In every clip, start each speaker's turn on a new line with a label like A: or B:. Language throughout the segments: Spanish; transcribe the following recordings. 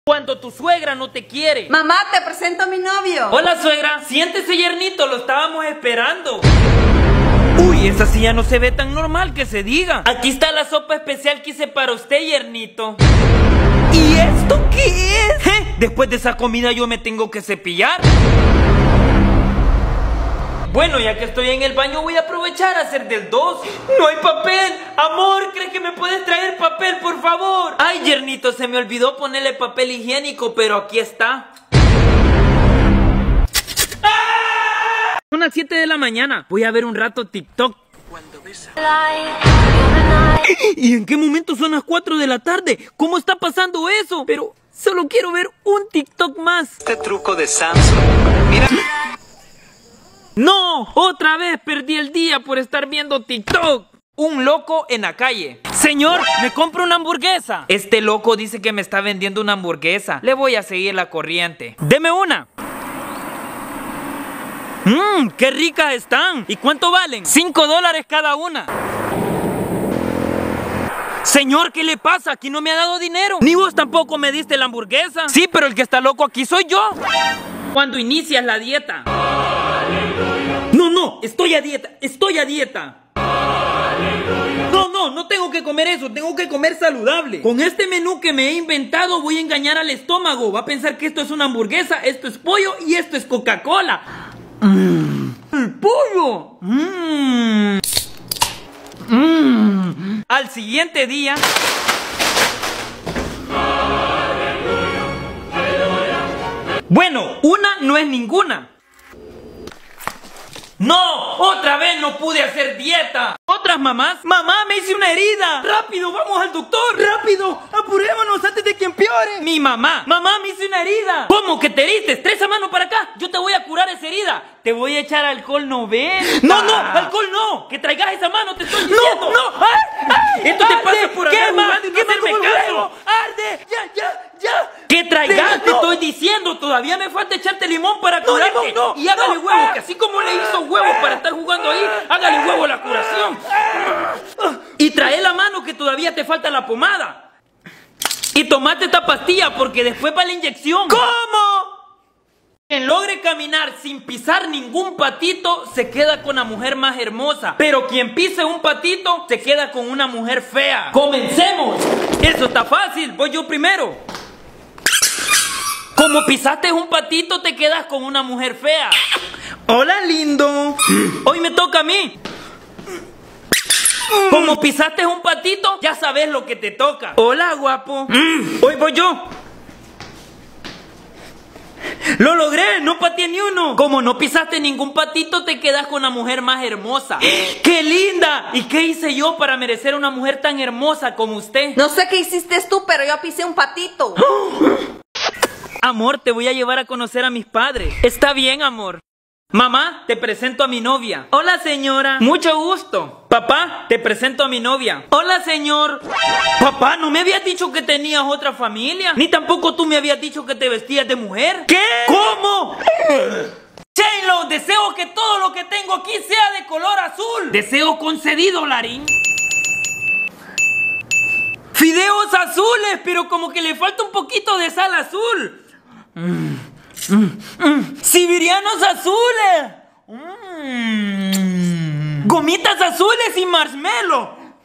A: Cuando tu suegra no te quiere.
B: Mamá, te presento a mi novio.
A: Hola, suegra. Siéntese, yernito, lo estábamos esperando. Uy, esa silla no se ve tan normal que se diga. Aquí está la sopa especial que hice para usted, yernito. ¿Y esto qué es? Después de esa comida yo me tengo que cepillar. Bueno, ya que estoy en el baño voy a aprovechar a hacer del 2. No hay papel. Amor, ¿crees que me puedes traer papel, por favor? Ay, yernito, se me olvidó ponerle papel higiénico, pero aquí está. ¡Ah! Son las 7 de la mañana. Voy a ver un rato TikTok. ¿Y en qué momento son las 4 de la tarde? ¿Cómo está pasando eso? Pero solo quiero ver un TikTok más.
C: Este truco de Samsung. Mira.
A: ¡No! ¡Otra vez perdí el día por estar viendo TikTok! Un loco en la calle. Señor, ¿me compro una hamburguesa? Este loco dice que me está vendiendo una hamburguesa. Le voy a seguir la corriente. ¡Deme una! ¡Qué ricas están! ¿Y cuánto valen? $5 cada una. Señor, ¿qué le pasa? Aquí no me ha dado dinero. Ni vos tampoco me diste la hamburguesa. Sí, pero el que está loco aquí soy yo. Cuando inicias la dieta. No, estoy a dieta. No tengo que comer eso, tengo que comer saludable. Con este menú que me he inventado voy a engañar al estómago. Va a pensar que esto es una hamburguesa, esto es pollo y esto es Coca-Cola. ¡El pollo! Al siguiente día... Bueno, una no es ninguna. ¡No! ¡Otra vez no pude hacer dieta! ¿Otras mamás? ¡Mamá, me hice una herida! ¡Rápido, vamos al doctor! ¡Rápido! ¡Apurémonos antes de que empeore! ¡Mi mamá! ¡Mamá, me hice una herida! ¿Cómo que te heriste? ¡Trae esa mano para acá! ¡Yo te voy a curar esa herida! ¡Te voy a echar alcohol 90! ¡No! ¡Alcohol no! ¡Que traigas esa mano, te estoy diciendo! ¡No! ¡Ay! ¡Esto te pasa por andar jugando y no hacerme caso! ¡Arde! ¡Ya! ¿Qué traigas? Te estoy diciendo, todavía me falta echarte limón para curarte. Y hágale huevo, que así como le hizo huevo para estar jugando ahí, hágale huevo la curación. Y trae la mano que todavía te falta la pomada. Y tomate esta pastilla porque después va la inyección. ¿Cómo? Quien logre caminar sin pisar ningún patito se queda con la mujer más hermosa. Pero quien pise un patito se queda con una mujer fea. ¡Comencemos! Eso está fácil, voy yo primero. Como pisaste un patito, te quedas con una mujer fea. Hola, lindo. Hoy me toca a mí. Como pisaste un patito, ya sabes lo que te toca. Hola, guapo. Hoy voy yo. Lo logré, no pateé ni uno. Como no pisaste ningún patito, te quedas con la mujer más hermosa. ¡Qué linda! ¿Y qué hice yo para merecer una mujer tan hermosa como usted?
B: No sé qué hiciste tú, pero yo pisé un patito.
A: Amor, te voy a llevar a conocer a mis padres. Está bien, amor. Mamá, te presento a mi novia. Hola, señora. Mucho gusto. Papá, te presento a mi novia. Hola, señor. Papá, ¿no me habías dicho que tenías otra familia? Ni tampoco tú me habías dicho que te vestías de mujer. ¿Qué? ¿Cómo? Shane, deseo que todo lo que tengo aquí sea de color azul. Deseo concedido, Larín. Fideos azules, pero como que le falta un poquito de sal azul. Siberianos azules. Gomitas azules y marshmallow.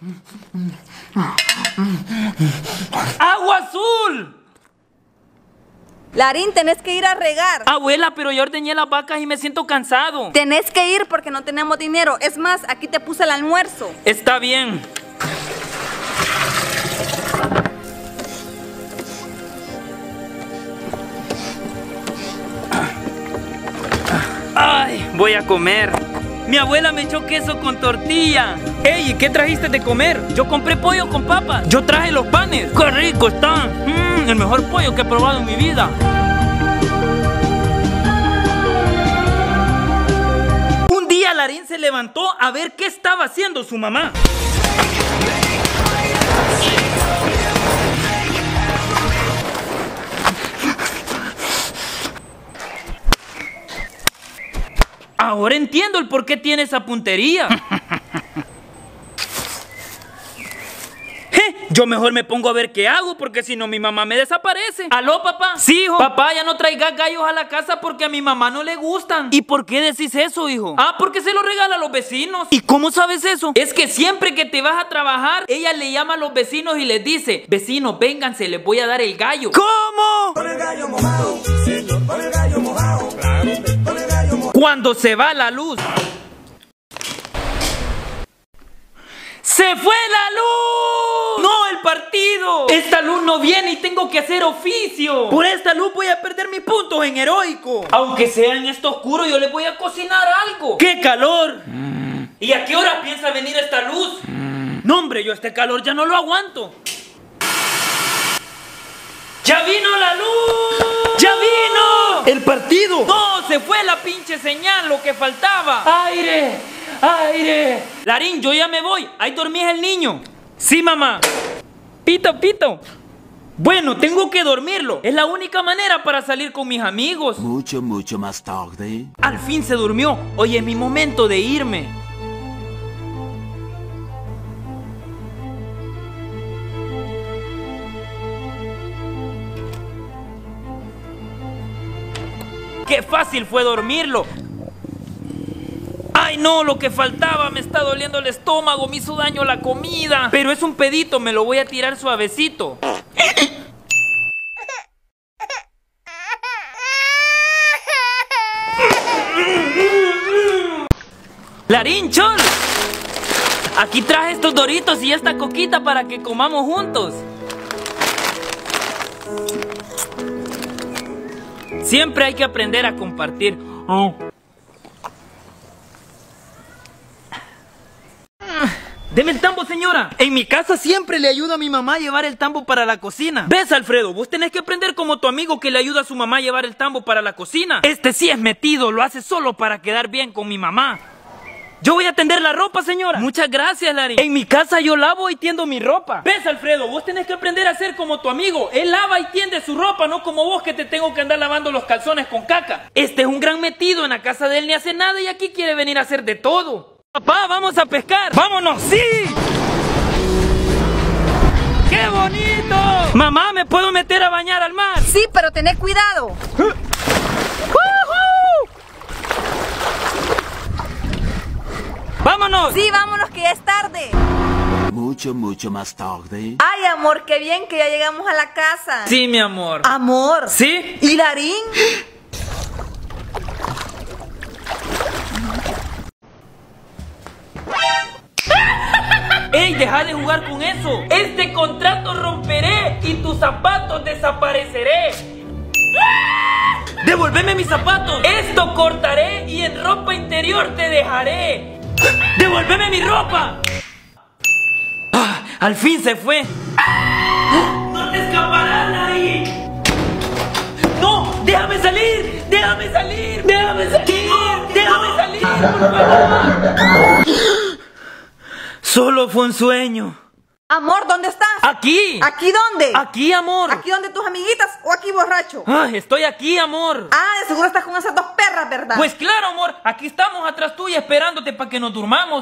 A: Agua azul.
B: Larín, tenés que ir a regar.
A: Abuela, pero yo ordeñé las vacas y me siento cansado.
B: Tenés que ir porque no tenemos dinero. Es más, aquí te puse el almuerzo.
A: Está bien. Ay, voy a comer. Mi abuela me echó queso con tortilla. Ey, ¿qué trajiste de comer? Yo compré pollo con papas. Yo traje los panes. ¡Qué rico están! El mejor pollo que he probado en mi vida. Un día Larín se levantó a ver qué estaba haciendo su mamá. Ahora entiendo el por qué tiene esa puntería. Yo mejor me pongo a ver qué hago, porque si no mi mamá me desaparece. ¿Aló, papá? Sí, hijo. Papá, ya no traigas gallos a la casa porque a mi mamá no le gustan. ¿Y por qué decís eso, hijo? Ah, porque se lo regala a los vecinos. ¿Y cómo sabes eso? Es que siempre que te vas a trabajar, ella le llama a los vecinos y les dice: vecinos, vénganse, les voy a dar el gallo. ¿Cómo? Con el gallo mojado, señor, con el gallo mojado. Claro, con el gallo mojado. Cuando se va la luz. ¡Se fue la luz! ¡No, el partido! Esta luz no viene y tengo que hacer oficio. Por esta luz voy a perder mis puntos en heroico. Aunque sea en esto oscuro, yo le voy a cocinar algo. ¡Qué calor! ¿Y a qué hora piensa venir esta luz? No, hombre, yo este calor ya no lo aguanto. ¡Ya vino la luz! ¡Ya vino! ¡El partido! ¡No! Se fue la pinche señal, lo que faltaba. ¡Aire! ¡Aire! Larín, yo ya me voy. Ahí dormís el niño. Sí, mamá. Pito, pito. Bueno, tengo que dormirlo. Es la única manera para salir con mis amigos.
D: Mucho más tarde.
A: Al fin se durmió. Hoy es mi momento de irme. ¡Qué fácil fue dormirlo! ¡Ay no! Lo que faltaba, me está doliendo el estómago, me hizo daño la comida. Pero es un pedito, me lo voy a tirar suavecito. Larín, Chol, aquí traje estos Doritos y esta coquita para que comamos juntos. Siempre hay que aprender a compartir. Deme el tambo, señora. En mi casa siempre le ayuda a mi mamá a llevar el tambo para la cocina. ¿Ves, Alfredo? Vos tenés que aprender como tu amigo que le ayuda a su mamá a llevar el tambo para la cocina. Este sí es metido, lo hace solo para quedar bien con mi mamá. Yo voy a tender la ropa, señora. Muchas gracias, Larry. En mi casa yo lavo y tiendo mi ropa. ¿Ves, Alfredo? Vos tenés que aprender a ser como tu amigo. Él lava y tiende su ropa, no como vos que te tengo que andar lavando los calzones con caca. Este es un gran metido. En la casa de él ni hace nada y aquí quiere venir a hacer de todo. Papá, vamos a pescar. ¡Vámonos! ¡Sí! ¡Qué bonito! Mamá, ¿me puedo meter a bañar al mar?
B: Sí, pero tened cuidado.
A: ¡Vámonos!
B: Sí, vámonos que ya es tarde.
D: Mucho más tarde.
B: Ay, amor, qué bien que ya llegamos a la casa.
A: Sí, mi amor.
B: Amor.
A: ¿Sí?
B: ¿Y Larín?
A: ¡Ey, deja de jugar con eso! Este contrato romperé y tus zapatos desapareceré. ¡Devuélveme mis zapatos! Esto cortaré y en ropa interior te dejaré. ¡Devuélveme mi ropa! ¡Ah! ¡Al fin se fue! ¡No te escaparás, Larry! ¡No! ¡Déjame salir! ¡Déjame salir! ¡Déjame salir! ¡Déjame salir! ¡Por favor! Solo fue un sueño.
B: Amor, ¿dónde estás?
A: ¡Aquí!
B: ¿Aquí dónde?
A: ¡Aquí, amor!
B: ¿Aquí donde tus amiguitas o aquí borracho?
A: ¡Ay, estoy aquí, amor!
B: Ah, de seguro estás con esas dos perras, ¿verdad?
A: Pues claro, amor, aquí estamos atrás tuya esperándote para que nos durmamos.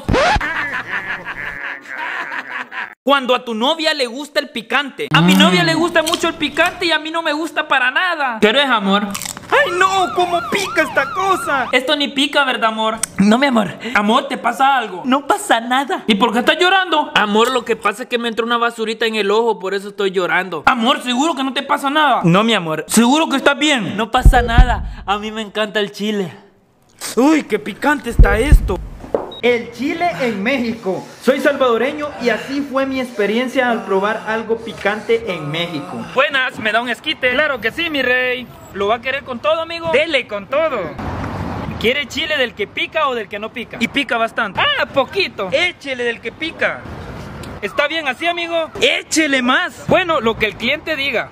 A: Cuando a tu novia le gusta el picante. A mi novia le gusta mucho el picante y a mí no me gusta para nada. ¿Qué es, amor? ¡Ay, no! ¿Cómo pica esta cosa? Esto ni pica, ¿verdad, amor? No, mi amor. Amor, ¿te pasa algo? No pasa nada. ¿Y por qué estás llorando? Amor, lo que pasa es que me entró una basurita en el ojo, por eso estoy llorando. Amor, ¿seguro que no te pasa nada? No, mi amor. ¿Seguro que estás bien? No pasa nada. A mí me encanta el chile. Uy, qué picante está esto.
E: El chile en México. Soy salvadoreño y así fue mi experiencia al probar algo picante en México.
A: Buenas, ¿me da un esquite? Claro que sí, mi rey. ¿Lo va a querer con todo, amigo? Dele con todo. ¿Quiere chile del que pica o del que no pica? Y pica bastante. Ah, poquito. Échele del que pica. ¿Está bien así, amigo? Échele más. Bueno, lo que el cliente diga.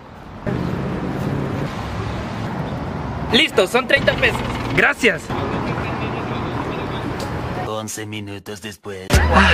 A: Listo, son 30 pesos. Gracias.
D: 11 minutos después.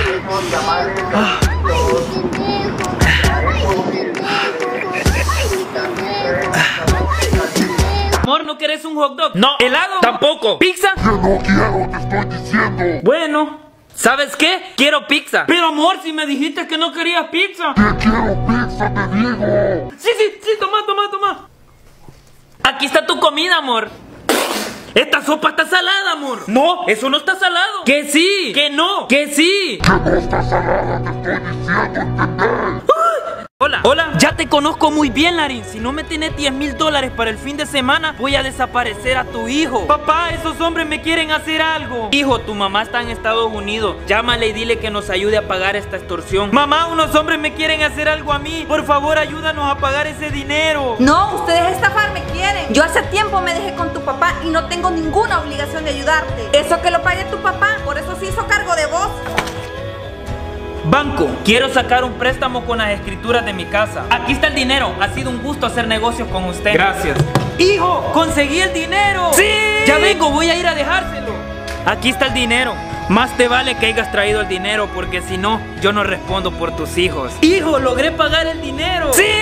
A: Amor, ¿no querés un hot dog? No. ¿Helado? Tampoco. ¿Pizza?
F: Yo no quiero, te estoy diciendo.
A: Bueno, ¿Sabes qué? Quiero pizza. Pero amor, si me dijiste que no querías pizza.
F: ¡Que quiero pizza, te digo!
A: Sí, toma. Aquí está tu comida, amor. Esta sopa está salada, amor. No, eso no está salado. Que sí, que no, que sí.
F: ¡Que no está salada, te estoy diciendo, ¿entendés?
A: Hola, ya te conozco muy bien, Larín. Si no me tienes $10,000 para el fin de semana, voy a desaparecer a tu hijo. Papá, esos hombres me quieren hacer algo. Hijo, tu mamá está en Estados Unidos. Llámale y dile que nos ayude a pagar esta extorsión. Mamá, unos hombres me quieren hacer algo a mí. Por favor, ayúdanos a pagar ese dinero.
B: No, ustedes estafarme quieren. Yo hace tiempo me dejé con tu papá y no tengo ninguna obligación de ayudarte. Eso que lo pague tu papá, por eso se hizo cargo de vos.
A: Banco, quiero sacar un préstamo con las escrituras de mi casa. Aquí está el dinero. Ha sido un gusto hacer negocios con usted. Gracias. Hijo, conseguí el dinero. ¡Sí! Ya vengo, voy a ir a dejárselo. Aquí está el dinero. Más te vale que hayas traído el dinero, porque si no, yo no respondo por tus hijos. Hijo, logré pagar el dinero. ¡Sí!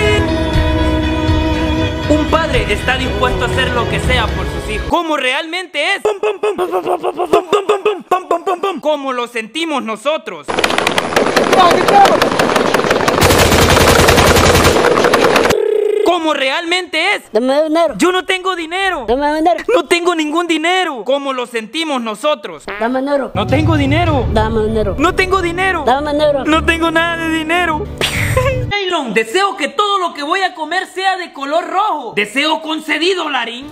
A: Un padre está dispuesto a hacer lo que sea por sus hijos. Como realmente es. Como lo sentimos nosotros. Como realmente es.
G: Dame dinero.
A: Yo no tengo dinero.
G: Dame dinero.
A: No tengo ningún dinero. Como lo sentimos nosotros.
G: Dame dinero.
A: No tengo dinero.
G: Dame dinero.
A: No tengo dinero.
G: Dame dinero.
A: No tengo nada de dinero. Nailon, deseo que todo lo que voy a comer sea de color rojo. Deseo concedido, Larín.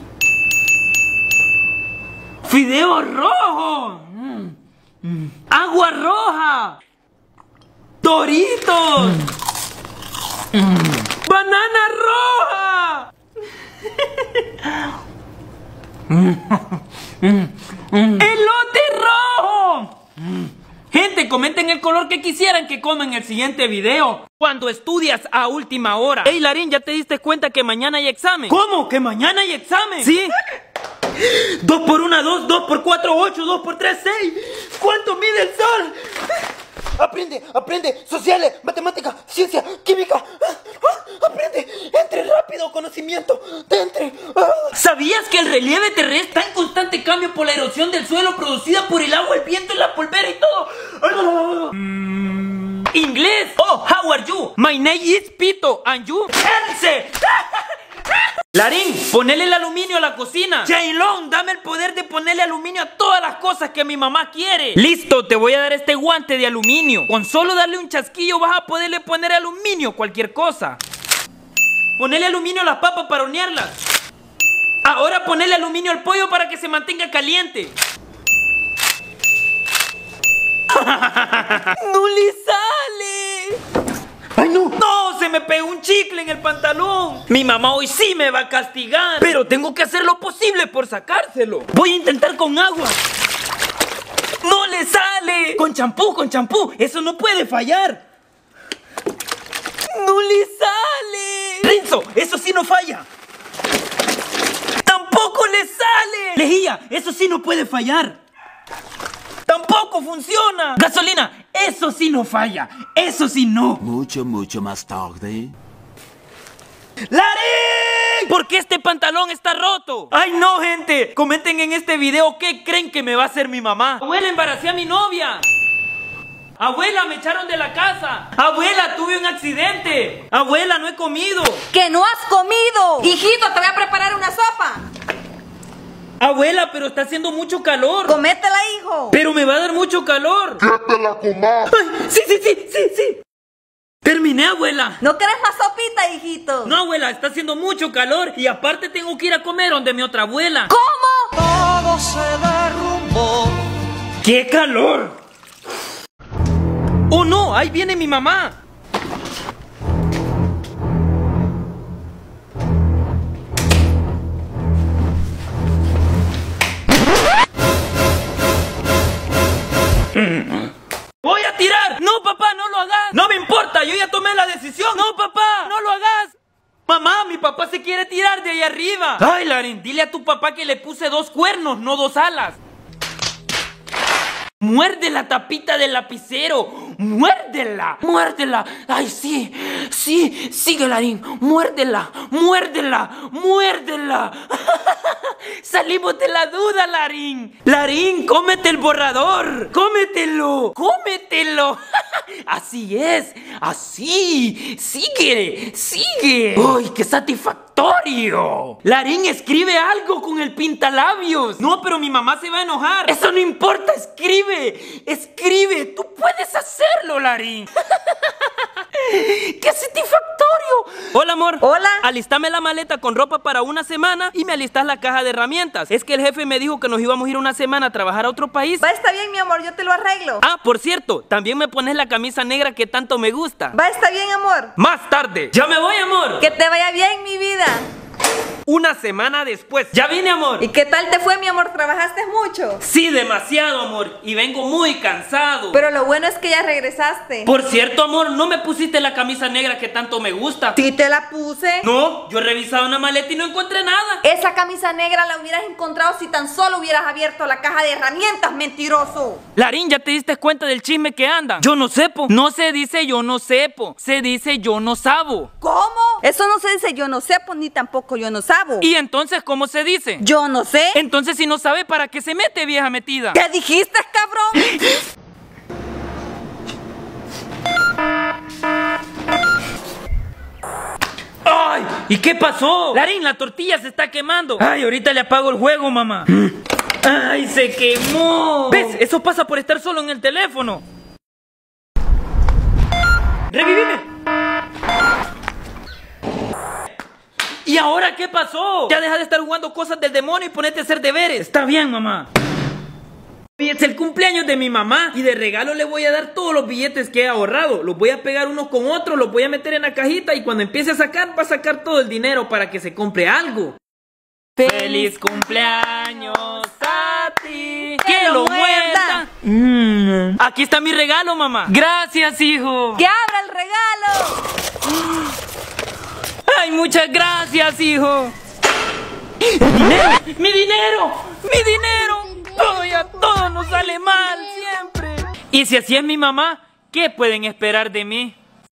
A: Fideo rojo. Agua roja. Doritos. Banana roja. Elote rojo. Gente, comenten el color que quisieran que coma en el siguiente video. Cuando estudias a última hora. Ey, Larín, ¿ya te diste cuenta que mañana hay examen? ¿Cómo? ¿Que mañana hay examen? Sí. 2 por 1, 2, 2 por 4, 8, 2 por 3, 6. ¿Cuánto mide el sol? Aprende, sociales, matemática, ciencia, química. Aprende, entre rápido, conocimiento, entre. ¿Sabías que el relieve terrestre está en constante cambio por la erosión del suelo producida por el agua, el viento, la polvera y todo? Inglés. Oh, how are you? My name is Pito, and you? Else. Larín, ponele el aluminio a la cocina. Jailon, dame el poder de ponerle aluminio a todas las cosas que mi mamá quiere. Listo, te voy a dar este guante de aluminio. Con solo darle un chasquillo vas a poderle poner aluminio a cualquier cosa. Ponele aluminio a las papas para hornearlas. Ahora ponele aluminio al pollo para que se mantenga caliente. ¡No le sale! ¡Ay, no! ¡No! ¡Se me pegó un chicle en el pantalón! Mi mamá hoy sí me va a castigar. Pero tengo que hacer lo posible por sacárselo. Voy a intentar con agua. ¡No le sale! Con champú. Eso no puede fallar. ¡No le sale! ¡Renzo! ¡Eso sí no falla! ¡Tampoco le sale! ¡Lejía! ¡Eso sí no puede fallar! ¡Tampoco funciona! ¡Gasolina! ¡Eso sí no falla! ¡Eso sí no!
D: Mucho más tarde.
A: ¡Larín! ¿Por qué este pantalón está roto? ¡Ay no, gente! Comenten en este video qué creen que me va a hacer mi mamá. Abuela, embaracé a mi novia. Abuela, me echaron de la casa. Abuela, tuve un accidente. Abuela, no he comido.
B: ¡Que no has comido! Hijito, te voy a preparar una sopa.
A: Abuela, pero está haciendo mucho calor.
B: Cométela, hijo.
A: Pero me va a dar mucho calor.
F: ¡Que te la comas!
A: Ay, sí. Terminé, abuela.
B: ¿No querés más sopita, hijito?
A: No, abuela, está haciendo mucho calor. Y aparte tengo que ir a comer donde mi otra abuela.
B: ¿Cómo?
H: Todo se derrumbó.
A: ¡Qué calor! ¡Oh no! ¡Ahí viene mi mamá! ¡Voy a tirar! ¡No, papá, no lo hagas! ¡No me importa! ¡Yo ya tomé la decisión! ¡No, papá! ¡No lo hagas! ¡Mamá, mi papá se quiere tirar de ahí arriba! ¡Ay, Larín! Dile a tu papá que le puse 2 cuernos, no 2 alas. ¡Muerde la tapita del lapicero! ¡Muérdela! ¡Muérdela! ¡Ay, sí! ¡Sí! ¡Sigue, Larín! ¡Muérdela! ¡Muérdela! ¡Muérdela! ¡Salimos de la duda, Larín! ¡Larín, cómete el borrador! ¡Cómetelo! ¡Cómetelo! ¡Así es! ¡Así! ¡Sigue! ¡Sigue! ¡Uy, qué satisfactorio! Larín, escribe algo con el pintalabios. No, pero mi mamá se va a enojar. Eso no importa, escribe. Escribe, tú puedes hacerlo, Larín. ¡Qué satisfactorio! Hola, amor.
B: Hola.
A: Alistame la maleta con ropa para una semana y me alistas la caja de herramientas. Es que el jefe me dijo que nos íbamos a ir una semana a trabajar a otro país.
B: Va, está bien, mi amor, yo te lo arreglo.
A: Ah, por cierto, también me pones la camisa negra que tanto me gusta.
B: Va, está bien, amor.
A: Más tarde. Ya me voy, amor.
B: Que te vaya bien, mi vida.
A: Una semana después. Ya vine, amor.
B: ¿Y qué tal te fue, mi amor? ¿Trabajaste mucho?
A: Sí, demasiado, amor. Y vengo muy cansado.
B: Pero lo bueno es que ya regresaste.
A: Por cierto, amor, ¿no me pusiste la camisa negra que tanto me gusta?
B: Sí te la puse.
A: No, yo he revisado una maleta y no encontré nada.
B: Esa camisa negra la hubieras encontrado si tan solo hubieras abierto la caja de herramientas, mentiroso.
A: Larín, ¿ya te diste cuenta del chisme que anda? Yo no sepo. No se dice yo no sepo. Se dice yo no sabo.
B: ¿Cómo? Eso no se dice yo no sepo ni tampoco yo no sabo.
A: ¿Y entonces cómo se dice?
B: Yo no sé.
A: Entonces si no sabe, ¿para qué se mete, vieja metida?
B: ¿Qué dijiste, cabrón?
A: ¡Ay! ¿Y qué pasó? Larín, la tortilla se está quemando. Ay, ahorita le apago el juego, mamá. ¡Ay, se quemó! ¿Ves? Eso pasa por estar solo en el teléfono. ¡Revivime! ¿Y ahora qué pasó? Ya deja de estar jugando cosas del demonio y ponete a hacer deberes. Está bien, mamá. Hoy es el cumpleaños de mi mamá y de regalo le voy a dar todos los billetes que he ahorrado. Los voy a pegar unos con otros, los voy a meter en la cajita y cuando empiece a sacar, va a sacar todo el dinero para que se compre algo. ¡Feliz cumpleaños a ti! ¡Que lo muerda! Aquí está mi regalo, mamá. Gracias, hijo.
B: ¡Que abra el regalo!
A: ¡Ay, muchas gracias, hijo! ¡Dinero! ¡Mi dinero! ¡Mi dinero! ¡Ay, a todos nos sale mal siempre! Y si así es mi mamá, ¿qué pueden esperar de mí?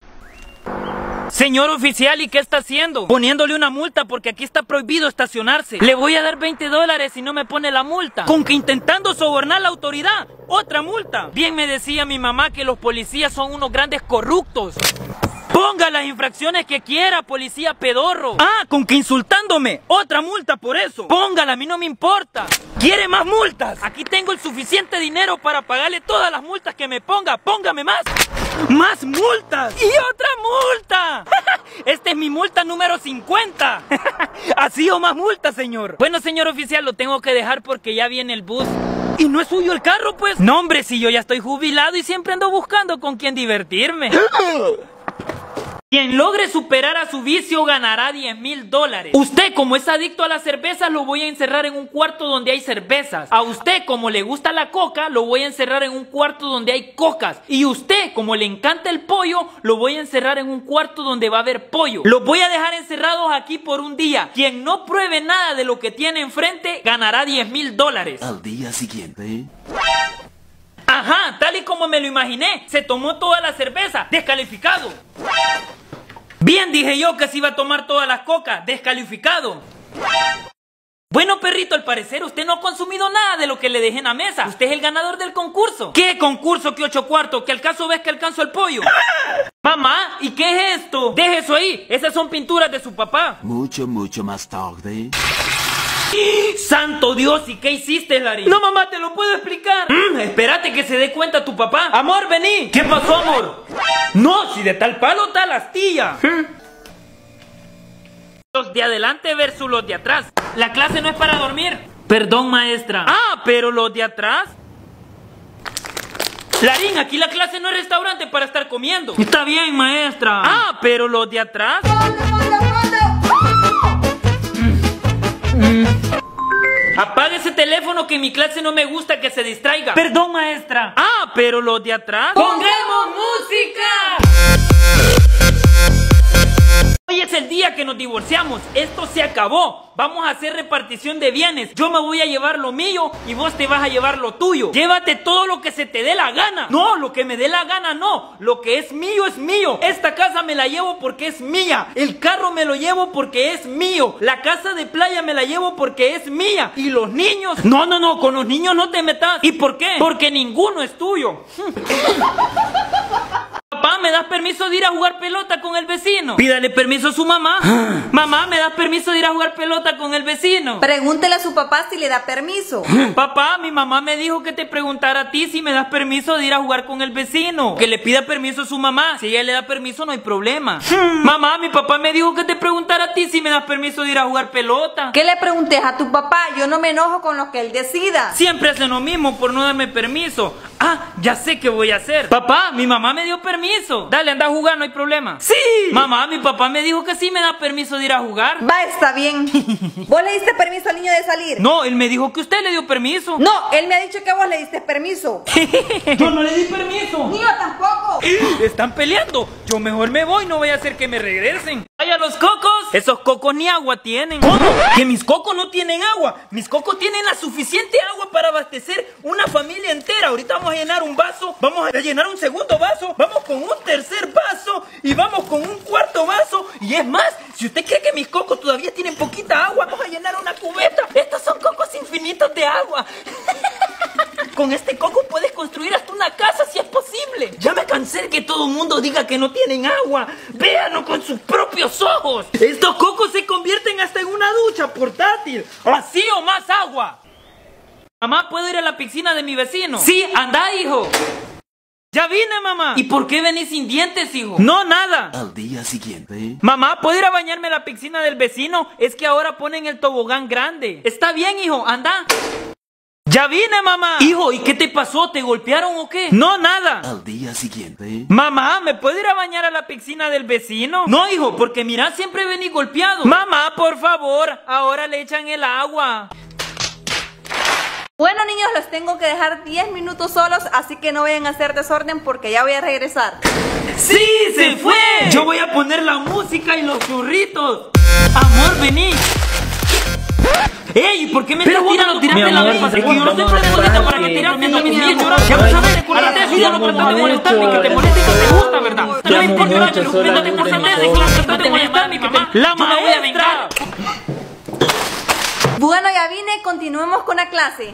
A: Señor oficial, ¿y qué está haciendo? Poniéndole una multa porque aquí está prohibido estacionarse. Le voy a dar $20 si no me pone la multa. Con que intentando sobornar a la autoridad. ¡Otra multa! Bien me decía mi mamá que los policías son unos grandes corruptos. Ponga las infracciones que quiera, policía pedorro. Ah, con que insultándome. Otra multa por eso. Póngala, a mí no me importa. ¿Quiere más multas? Aquí tengo el suficiente dinero para pagarle todas las multas que me ponga. Póngame más. ¡Más multas! ¡Y otra multa! Esta es mi multa número 50. ¿Así o más multas, señor? Bueno, señor oficial, lo tengo que dejar porque ya viene el bus. ¿Y no es suyo el carro, pues? No, hombre, si yo ya estoy jubilado y siempre ando buscando con quién divertirme. Quien logre superar a su vicio ganará $10,000. Usted, como es adicto a las cervezas, lo voy a encerrar en un cuarto donde hay cervezas. A usted, como le gusta la coca, lo voy a encerrar en un cuarto donde hay cocas. Y usted, como le encanta el pollo, lo voy a encerrar en un cuarto donde va a haber pollo. Los voy a dejar encerrados aquí por un día. Quien no pruebe nada de lo que tiene enfrente, ganará $10,000.
D: Al día siguiente...
A: Ajá, tal y como me lo imaginé. Se tomó toda la cerveza. Descalificado. Bien, dije yo que se iba a tomar todas las cocas. Descalificado. Bueno, perrito, al parecer usted no ha consumido nada de lo que le dejé en la mesa. Usted es el ganador del concurso. ¿Qué concurso? ¿Qué 8 cuartos? ¿Que al caso ves que alcanzo el pollo? Mamá, ¿y qué es esto? Deje eso ahí. Esas son pinturas de su papá.
D: Mucho más tarde...
A: ¡Santo Dios! ¿Y qué hiciste, Larín? No, mamá, te lo puedo explicar. Espérate que se dé cuenta tu papá. Amor, vení. ¿Qué pasó, amor? No, si de tal palo, tal astilla. Los de adelante versus los de atrás. La clase no es para dormir. Perdón, maestra. Ah, pero los de atrás. Larín, aquí la clase no es restaurante para estar comiendo. Está bien, maestra. Ah, pero los de atrás. Apague ese teléfono que en mi clase no me gusta que se distraiga. Perdón, maestra. Ah, pero los de atrás. ¡Pongamos música! Hoy es el día que nos divorciamos. Esto se acabó. Vamos a hacer repartición de bienes. Yo me voy a llevar lo mío y vos te vas a llevar lo tuyo. Llévate todo lo que se te dé la gana. No, lo que me dé la gana no. Lo que es mío es mío. Esta casa me la llevo porque es mía. El carro me lo llevo porque es mío. La casa de playa me la llevo porque es mía. Y los niños... No, con los niños no te metas. ¿Y por qué? Porque ninguno es tuyo. Papá, ¿me das permiso de ir a jugar pelota con el vecino? Pídale permiso a su mamá. Mamá, ¿me das permiso de ir a jugar pelota con el vecino?
B: Pregúntele a su papá si le da permiso.
A: Papá, mi mamá me dijo que te preguntara a ti si me das permiso de ir a jugar con el vecino. Que le pida permiso a su mamá. Si ella le da permiso no hay problema. Mamá, mi papá me dijo que te preguntara a ti si me das permiso de ir a jugar pelota.
B: ¿Qué le preguntes a tu papá? Yo no me enojo con lo que él decida.
A: Siempre hacen lo mismo por no darme permiso. Ah, ya sé qué voy a hacer. Papá, mi mamá me dio permiso. Dale, anda a jugar, no hay problema. ¡Sí! Mamá, mi papá me dijo que sí me da permiso de ir a jugar.
B: Va, está bien. ¿Vos le diste permiso al niño de salir?
A: No, él me dijo que usted le dio permiso.
B: No, él me ha dicho que vos le diste permiso.
A: Yo no le di permiso.
B: Ni yo tampoco.
A: Están peleando. Yo mejor me voy, no voy a hacer que me regresen. ¡Vaya los cocos! Esos cocos ni agua tienen. ¿Cómo? Que mis cocos no tienen agua. Mis cocos tienen la suficiente agua para abastecer una familia entera. Ahorita vamos a llenar un vaso, vamos a llenar un segundo vaso, vamos con un tercer vaso y vamos con un cuarto vaso. Y es más, si usted cree que mis cocos todavía tienen poquita agua, vamos a llenar una cubeta. Estos son cocos infinitos de agua. Con este coco puedes construir hasta una casa si es posible. Ya me cansé de que todo el mundo diga que no tienen agua. Véanlo con sus propios ojos. Estos cocos se convierten hasta en una ducha portátil. Así o más agua. Mamá, ¿puedo ir a la piscina de mi vecino? Sí, anda, hijo. Ya vine, mamá. ¿Y por qué venís sin dientes, hijo? No, nada.
D: Al día siguiente.
A: Mamá, ¿puedo ir a bañarme a la piscina del vecino? Es que ahora ponen el tobogán grande. Está bien, hijo, anda. ¡Ya vine, mamá! Hijo, ¿y qué te pasó? ¿Te golpearon o qué? No, nada.
D: Al día siguiente.
A: Mamá, ¿me puedo ir a bañar a la piscina del vecino? No, hijo, porque mira, siempre venís golpeado. Mamá, por favor, ahora le echan el agua.
B: Bueno, niños, los tengo que dejar 10 minutos solos, así que no vayan a hacer desorden porque ya voy a regresar.
A: ¡Sí, se fue! Yo voy a poner la música y los churritos. Amor, vení. ¡Ey! ¿Por qué me estás tirando? Tiraste la vez. Es que yo no estoy preguntando para que tiraste no me llorar. Ya vas a ver, acuérdate de eso, ya no tratas de molestarme, que te moleste que te gusta, ¿verdad? No es por llorar, pero no te portes de clase, tratas de molestarme, que te... ¡La maestra!
B: Bueno, ya vine, continuemos con la clase.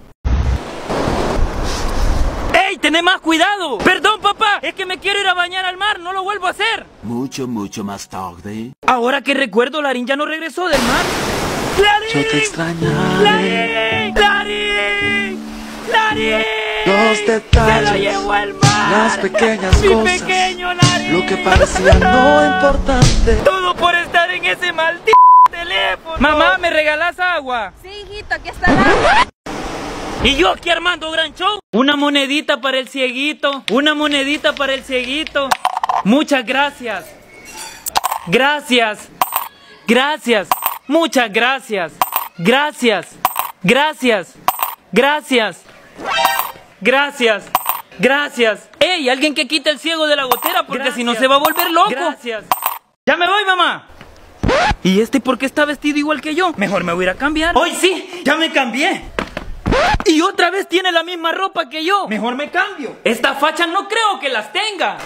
A: ¡Ey! ¡Tenés más cuidado! Perdón, papá, es que me quiero ir a bañar al mar, no lo vuelvo a hacer.
D: Mucho más tarde.
A: Ahora que recuerdo, Larín ya no regresó del mar. ¡Larín!
H: Yo te extrañaré.
A: ¡Larín! ¡Larín! ¡Larín!
H: Los detalles,
A: ¡se lo llevó al mar!
H: las pequeñas
A: ¡Mi
H: cosas,
A: pequeño Larín!
H: lo que parecía no importante.
A: Todo por estar en ese maldito teléfono. Mamá, ¿me regalas agua?
B: Sí, hijito, aquí está el agua.
A: Y yo aquí armando gran show. Una monedita para el cieguito. Una monedita para el cieguito. Muchas gracias. Gracias. Gracias. Muchas gracias. Gracias. Gracias. Gracias. Gracias. Gracias. ¡Ey! Alguien que quite el ciego de la gotera porque si no se va a volver loco. Gracias. Ya me voy, mamá. ¿Y este por qué está vestido igual que yo? Mejor me voy a ir a cambiar. ¡Hoy sí! ¡Ya me cambié! Y otra vez tiene la misma ropa que yo. Mejor me cambio. Esta facha no creo que las tenga.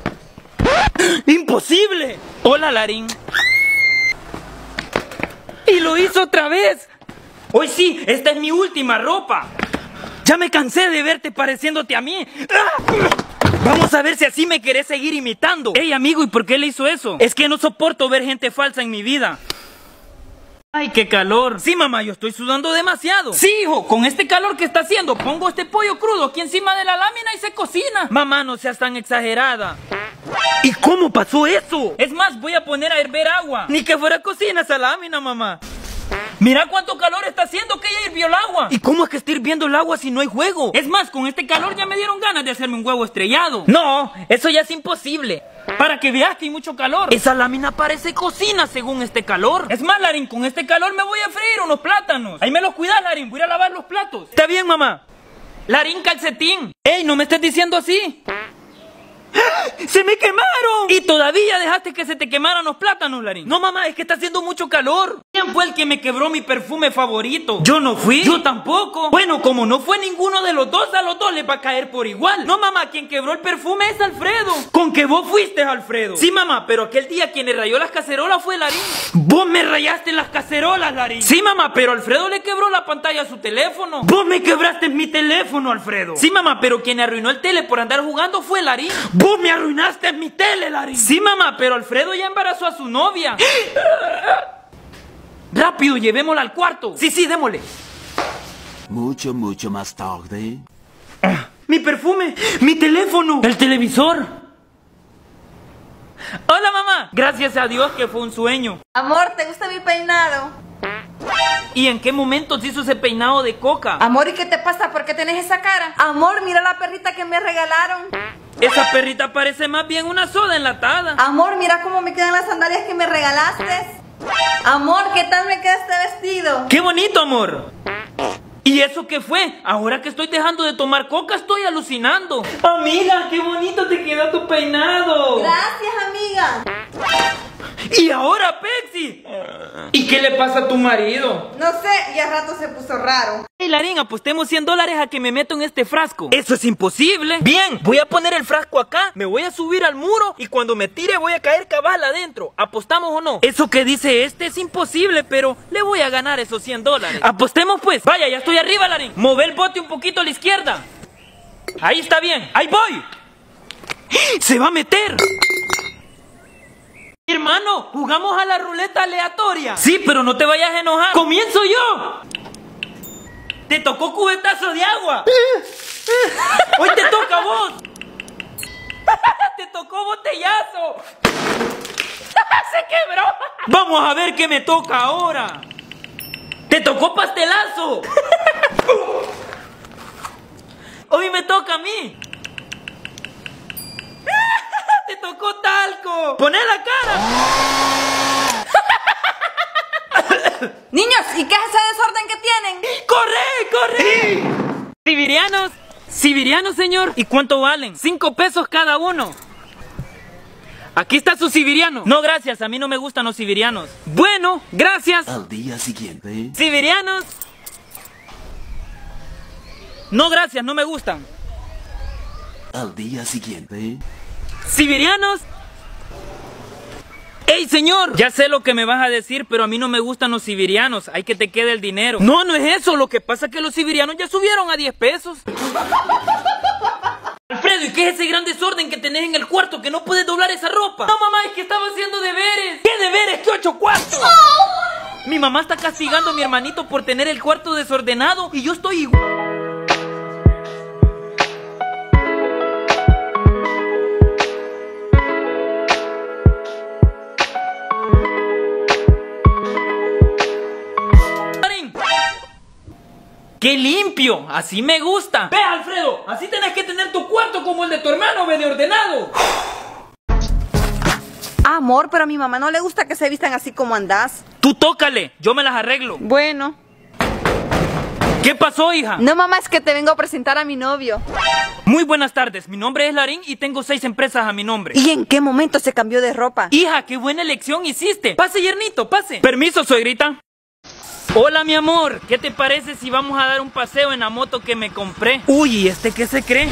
A: ¡Imposible! Hola, Larín. Y lo hizo otra vez. Hoy sí, esta es mi última ropa. Ya me cansé de verte pareciéndote a mí. Vamos a ver si así me querés seguir imitando. Ey, amigo, ¿y por qué le hizo eso? Es que no soporto ver gente falsa en mi vida. ¡Ay, qué calor! Sí, mamá, yo estoy sudando demasiado. Sí, hijo, con este calor que está haciendo, pongo este pollo crudo aquí encima de la lámina y se cocina. Mamá, no seas tan exagerada. ¿Y cómo pasó eso? Es más, voy a poner a hervir agua. Ni que fuera cocina esa lámina, mamá. Mira cuánto calor está haciendo que ya hirvió el agua. ¿Y cómo es que está hirviendo el agua si no hay juego? Es más, con este calor ya me dieron ganas de hacerme un huevo estrellado. No, eso ya es imposible. Para que veas que hay mucho calor. Esa lámina parece cocina según este calor. Es más, Larín, con este calor me voy a freír unos plátanos. Ahí me los cuidas, Larín, voy a ir a lavar los platos. Está bien, mamá. Larín, calcetín. Ey, no me estés diciendo así. ¡Se me quemaron! Y todavía dejaste que se te quemaran los plátanos, Larín. No, mamá, es que está haciendo mucho calor. ¿Quién fue el que me quebró mi perfume favorito? Yo no fui. Yo tampoco. Bueno, como no fue ninguno de los dos, a los dos les va a caer por igual. No, mamá, quien quebró el perfume es Alfredo. ¿Con que vos fuiste, Alfredo? Sí, mamá, pero aquel día quien le rayó las cacerolas fue Larín. Vos me rayaste las cacerolas, Larín. Sí, mamá, pero Alfredo le quebró la pantalla a su teléfono. Vos me quebraste mi teléfono, Alfredo. Sí, mamá, pero quien arruinó el tele por andar jugando fue Larín. Vos me arruinaste mi tele, Larín. Sí, mamá, pero Alfredo ya embarazó a su novia. Rápido, llevémosla al cuarto. Sí, démosle.
D: Mucho más tarde.
A: Mi perfume, mi teléfono, el televisor. Hola, mamá. Gracias a Dios que fue un sueño.
B: Amor, ¿te gusta mi peinado?
A: ¿Y en qué momento se hizo ese peinado de coca?
B: Amor, ¿y qué te pasa? ¿Por qué tenés esa cara? Amor, mira la perrita que me regalaron.
A: Esa perrita parece más bien una soda enlatada.
B: Amor, mira cómo me quedan las sandalias que me regalaste. Amor, ¿qué tal me queda este vestido?
A: ¡Qué bonito, amor! ¿Y eso qué fue? Ahora que estoy dejando de tomar coca estoy alucinando. Amiga, qué bonito te queda tu peinado.
B: Gracias, amiga.
A: Y ahora, Pepsi. ¿Y qué le pasa a tu marido?
B: No sé, y a rato se puso raro.
A: Hey, Larín, apostemos $100 a que me meto en este frasco. Eso es imposible. Bien, voy a poner el frasco acá, me voy a subir al muro y cuando me tire voy a caer cabal adentro. ¿Apostamos o no? Eso que dice este es imposible, pero le voy a ganar esos $100. Apostemos pues. Vaya, ya estoy arriba, Larín. Move el bote un poquito a la izquierda. Ahí está bien, ahí voy. ¡Se va a meter! Hermano, jugamos a la ruleta aleatoria. Sí, pero no te vayas a enojar. ¡Comienzo yo! Te tocó cubetazo de agua. Hoy te toca a vos. Te tocó botellazo. Se quebró. Vamos a ver qué me toca ahora. Te tocó pastelazo. Hoy me toca a mí. Te tocó talco. ¡Poné la cara!
B: Niños, ¿y qué es ese desorden que tienen?
A: ¡Corre! ¿Sibirianos? ¿Sibirianos, señor? ¿Y cuánto valen? 5 pesos cada uno. Aquí está su sibiriano. No, gracias, a mí no me gustan los sibirianos. Bueno, gracias.
D: Al día siguiente.
A: ¿Sibirianos? No, gracias, no me gustan.
D: Al día siguiente.
A: ¿Sibirianos? ¡Ey, señor! Ya sé lo que me vas a decir, pero a mí no me gustan los sibirianos. Hay que te quede el dinero. No, no es eso. Lo que pasa es que los sibirianos ya subieron a 10 pesos. Alfredo, ¿y qué es ese gran desorden que tenés en el cuarto que no puedes doblar esa ropa? No, mamá, es que estaba haciendo deberes. ¿Qué deberes? ¿Qué 8 cuartos? Mi mamá está castigando a mi hermanito por tener el cuarto desordenado y yo estoy igual. ¡Qué limpio! Así me gusta. Ve, Alfredo, así tenés que tener tu cuarto como el de tu hermano, ve, de ordenado.
B: Amor, pero a mi mamá no le gusta que se vistan así como andás.
A: Tú tócale, yo me las arreglo.
B: Bueno.
A: ¿Qué pasó, hija?
B: No, mamá, es que te vengo a presentar a mi novio.
A: Muy buenas tardes, mi nombre es Larín y tengo 6 empresas a mi nombre.
B: ¿Y en qué momento se cambió de ropa?
A: Hija, qué buena elección hiciste. Pase, yernito, pase. Permiso, suegrita. Hola, mi amor, ¿qué te parece si vamos a dar un paseo en la moto que me compré? Uy, ¿y este qué se cree?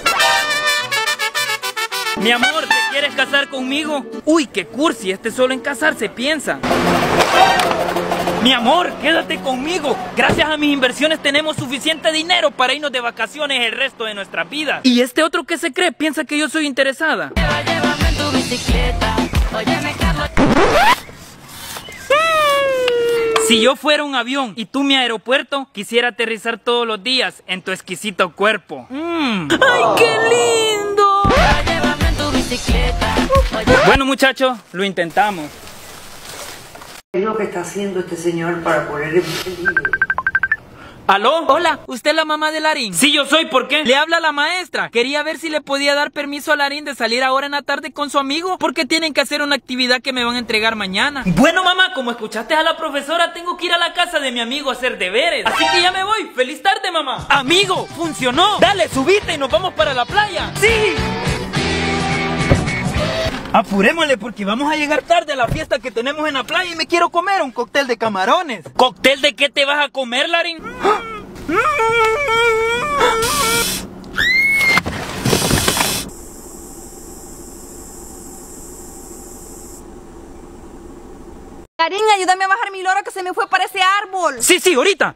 A: Mi amor, ¿te quieres casar conmigo? Uy, qué cursi, este solo en casarse piensa. Mi amor, quédate conmigo. Gracias a mis inversiones tenemos suficiente dinero para irnos de vacaciones el resto de nuestra vida. ¿Y este otro que se cree? ¿Piensa que yo soy interesada? Llévame en tu bicicleta. Óyeme, Carlos. Si yo fuera un avión y tú mi aeropuerto, quisiera aterrizar todos los días en tu exquisito cuerpo. ¡Ay, qué lindo! Llévame en tu bicicleta. Bueno, muchachos, lo intentamos.
G: ¿Qué es lo que está haciendo este señor para poner en peligro?
A: ¿Aló? Hola, ¿usted es la mamá de Larín? Sí, yo soy, ¿por qué? Le habla la maestra. Quería ver si le podía dar permiso a Larín de salir ahora en la tarde con su amigo, porque tienen que hacer una actividad que me van a entregar mañana. Bueno, mamá, como escuchaste a la profesora, tengo que ir a la casa de mi amigo a hacer deberes. Así que ya me voy. ¡Feliz tarde, mamá! Amigo, funcionó. Dale, subite y nos vamos para la playa. ¡Sí!
E: Apurémosle porque vamos a llegar tarde a la fiesta que tenemos en la playa y me quiero comer un cóctel de camarones.
A: ¿Cóctel de qué te vas a comer, Larín?
B: Larín, ayúdame a bajar mi loro que se me fue para ese árbol.
A: Sí, ahorita.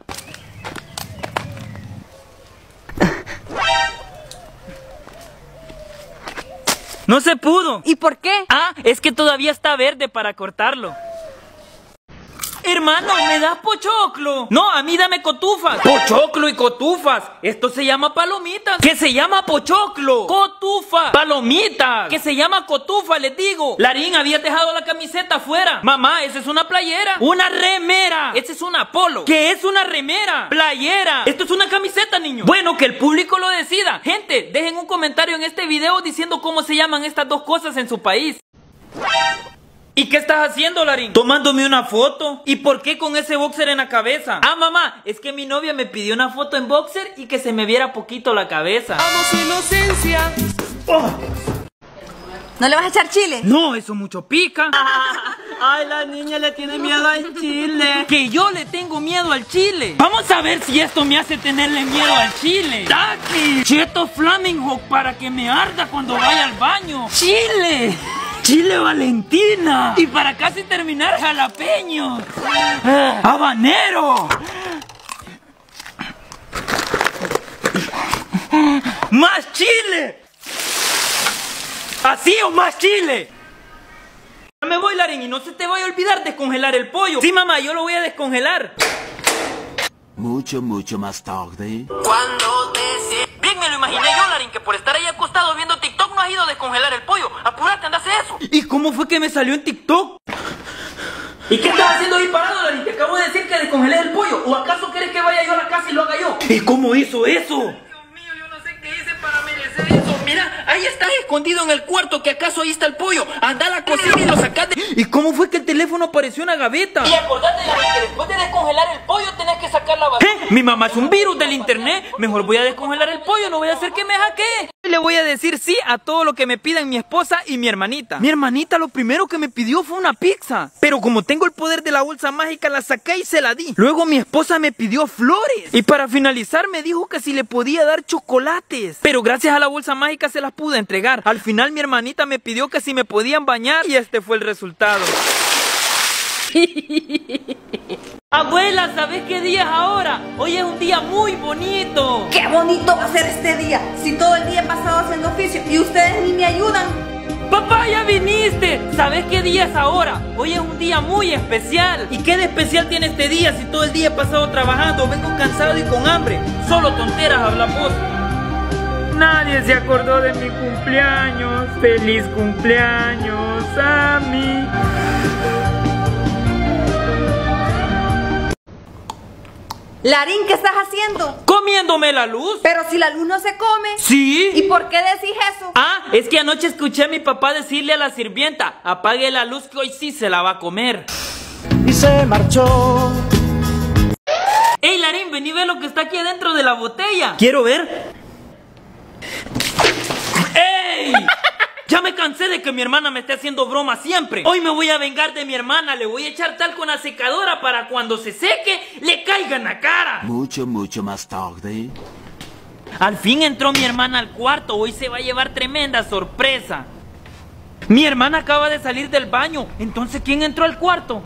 A: No se pudo.
B: ¿Y por qué?
A: Ah, es que todavía está verde para cortarlo. Hermano, ¿me das pochoclo? No, a mí dame cotufas. Pochoclo y cotufas. Esto se llama palomitas. Que se llama pochoclo. Cotufa. Palomitas. Que se llama cotufa, les digo. Larín, habías dejado la camiseta afuera. Mamá, esa es una playera. Una remera. Esa es una polo. ¿Qué es una remera? Playera. Esto es una camiseta, niño. Bueno, que el público lo decida. Gente, dejen un comentario en este video diciendo cómo se llaman estas dos cosas en su país. ¿Y qué estás haciendo, Larín? Tomándome una foto. ¿Y por qué con ese boxer en la cabeza? Ah, mamá, es que mi novia me pidió una foto en boxer y que se me viera poquito la cabeza.
H: Amo su inocencia.
B: ¿No le vas a echar chile?
A: No, eso mucho pica.
E: Ay, la niña le tiene miedo al chile.
A: Que yo le tengo miedo al chile. Vamos a ver si esto me hace tenerle miedo al chile. ¡Taki! Cheto Flamingo para que me arda cuando vaya al baño. ¡Chile! ¡Chile Valentina! Y para casi terminar, jalapeño. ¡Habanero! ¡Más chile! ¿Así o más chile? Ya me voy, Larín, y no se te vaya a olvidar descongelar el pollo. Sí, mamá, yo lo voy a descongelar.
D: Mucho más tarde.
A: Bien me lo imaginé yo, Larín, que por estar ahí acostado viendo TikTok no has ido a descongelar el pollo. Apúrate, anda a hacer eso. ¿Y cómo fue que me salió en TikTok? ¿Y qué estás haciendo ahí parado, Larín? Te acabo de decir que descongelé el pollo. ¿O acaso quieres que vaya yo a la casa y lo haga yo? ¿Y cómo hizo eso? Dios mío, yo no sé qué hice para merecer eso. Mira, ahí estás escondido en el cuarto, que acaso ahí está el pollo. Anda a la cocina y lo sacaste. ¿Y cómo fue que el teléfono apareció en la gaveta? Y acordate, Larín, que después de descongelar el pollo tenés que sacar la basura. Mi mamá es un virus del internet. Mejor voy a descongelar el pollo, no voy a hacer que me hackee. Le voy a decir sí a todo lo que me pidan mi esposa y mi hermanita. Mi hermanita lo primero que me pidió fue una pizza. Pero como tengo el poder de la bolsa mágica, la saqué y se la di. Luego mi esposa me pidió flores. Y para finalizar me dijo que si le podía dar chocolates. Pero gracias a la bolsa mágica se las pude entregar. Al final mi hermanita me pidió que si me podían bañar y este fue el resultado. Abuela, ¿sabes qué día es ahora? Hoy es un día muy bonito.
B: ¡Qué bonito va a ser este día! Si todo el día he pasado haciendo oficio y ustedes ni me ayudan.
A: ¡Papá, ya viniste! ¿Sabes qué día es ahora? Hoy es un día muy especial. ¿Y qué de especial tiene este día si todo el día he pasado trabajando? Vengo cansado y con hambre. Solo tonteras hablamos. Nadie se acordó de mi cumpleaños. ¡Feliz cumpleaños a mí!
B: Larín, ¿qué estás haciendo?
A: ¡Comiéndome la luz!
B: Pero si la luz no se come.
A: ¿Sí?
B: ¿Y por qué decís eso?
A: Ah, es que anoche escuché a mi papá decirle a la sirvienta: apague la luz que hoy sí se la va a comer.
H: Y se marchó.
A: ¡Ey, Larín, vení, ve lo que está aquí adentro de la botella! Quiero ver. ¡Ey! Ya me cansé de que mi hermana me esté haciendo broma siempre. Hoy me voy a vengar de mi hermana. Le voy a echar talco en la secadora para cuando se seque le caiga en la cara.
D: Mucho más tarde.
A: Al fin entró mi hermana al cuarto. Hoy se va a llevar tremenda sorpresa. Mi hermana acaba de salir del baño. Entonces, ¿quién entró al cuarto?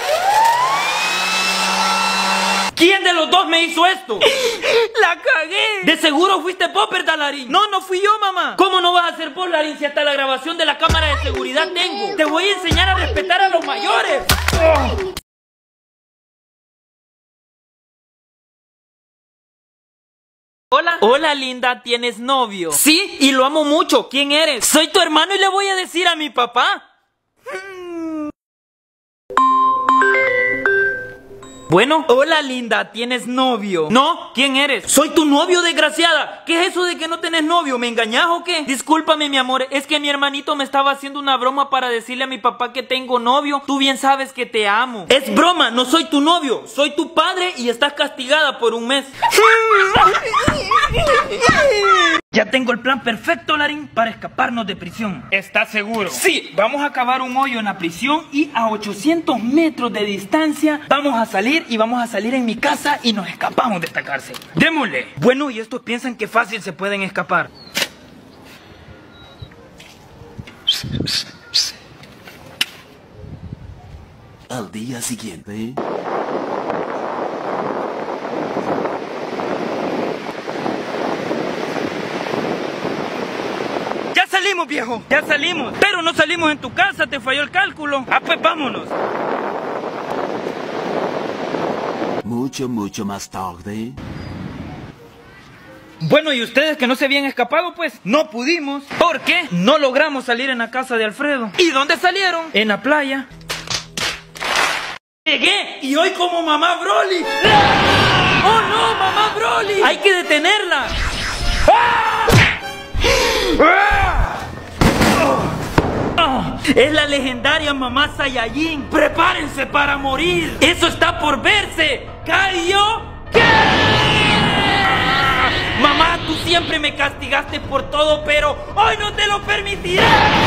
A: ¿Quién de los dos me hizo esto? ¡La cagué! De seguro fuiste vos, ¿verdad, Larín?
E: No, no fui yo, mamá.
A: ¿Cómo no vas a ser vos, Larín, si hasta la grabación de la cámara de seguridad tengo? Te voy a enseñar a respetar a los mayores. Hola. Hola, linda, ¿tienes novio? Sí, y lo amo mucho. ¿Quién eres? Soy tu hermano y le voy a decir a mi papá. Bueno, hola, linda, ¿tienes novio? No, ¿quién eres? Soy tu novio, desgraciada. ¿Qué es eso de que no tenés novio? ¿Me engañás o qué? Discúlpame, mi amor, es que mi hermanito me estaba haciendo una broma para decirle a mi papá que tengo novio. Tú bien sabes que te amo. Es broma, no soy tu novio, soy tu padre y estás castigada por un mes. Ya tengo el plan perfecto, Larín, para escaparnos de prisión. ¿Estás seguro? Sí, vamos a cavar un hoyo en la prisión y a 800 metros de distancia vamos a salir en mi casa y nos escapamos de esta cárcel. ¡Démosle! Bueno, y estos piensan que fácil se pueden escapar.
D: Al día siguiente...
A: ¡Ya salimos, viejo! ¡Ya salimos! Pero no salimos en tu casa, te falló el cálculo. Ah, pues vámonos.
D: Mucho más tarde...
A: Bueno, y ustedes que no se habían escapado, pues no pudimos. ¿Por qué? No logramos salir en la casa de Alfredo. ¿Y dónde salieron? En la playa. Llegué y hoy como mamá Broly. ¡Oh no, mamá Broly! ¡Hay que detenerla! Es la legendaria mamá Saiyajin. ¡Prepárense para morir! ¡Eso está por verse! ¡Kaioken! Mamá, tú siempre me castigaste por todo, pero hoy no te lo permitiré.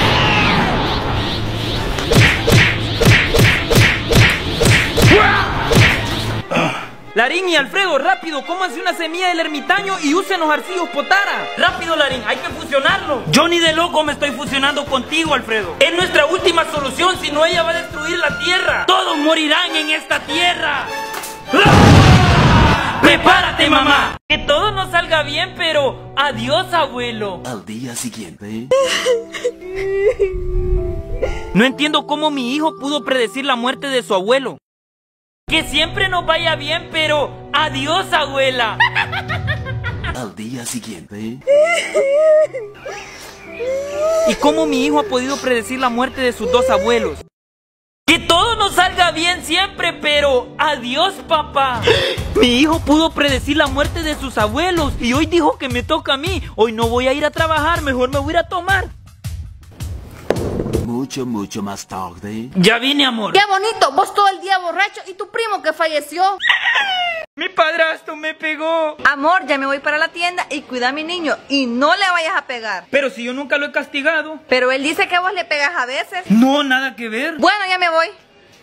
A: Larín y Alfredo, rápido, cómanse una semilla del ermitaño y usen los arcillos potara. Rápido, Larín, hay que fusionarlo. Yo ni de loco me estoy fusionando contigo, Alfredo. Es nuestra última solución, si no ella va a destruir la tierra. Todos morirán en esta tierra. ¡Prepárate, mamá! Que todo nos salga bien, pero adiós, abuelo.
D: Al día siguiente...
A: No entiendo cómo mi hijo pudo predecir la muerte de su abuelo. Que siempre nos vaya bien, pero adiós, abuela.
D: Al día siguiente...
A: ¿Y cómo mi hijo ha podido predecir la muerte de sus dos abuelos? Que todo nos salga bien siempre, pero adiós, papá. Mi hijo pudo predecir la muerte de sus abuelos y hoy dijo que me toca a mí. Hoy no voy a ir a trabajar, mejor me voy a ir a tomar.
D: Mucho más tarde...
A: Ya vine, amor.
B: ¡Qué bonito! Vos todo el día borracho y tu primo que falleció.
A: Mi padrastro me pegó.
B: Amor, ya me voy para la tienda y cuida a mi niño y no le vayas a pegar.
A: Pero si yo nunca lo he castigado.
B: Pero él dice que vos le pegas a veces.
A: No, nada que ver.
B: Bueno, ya me voy.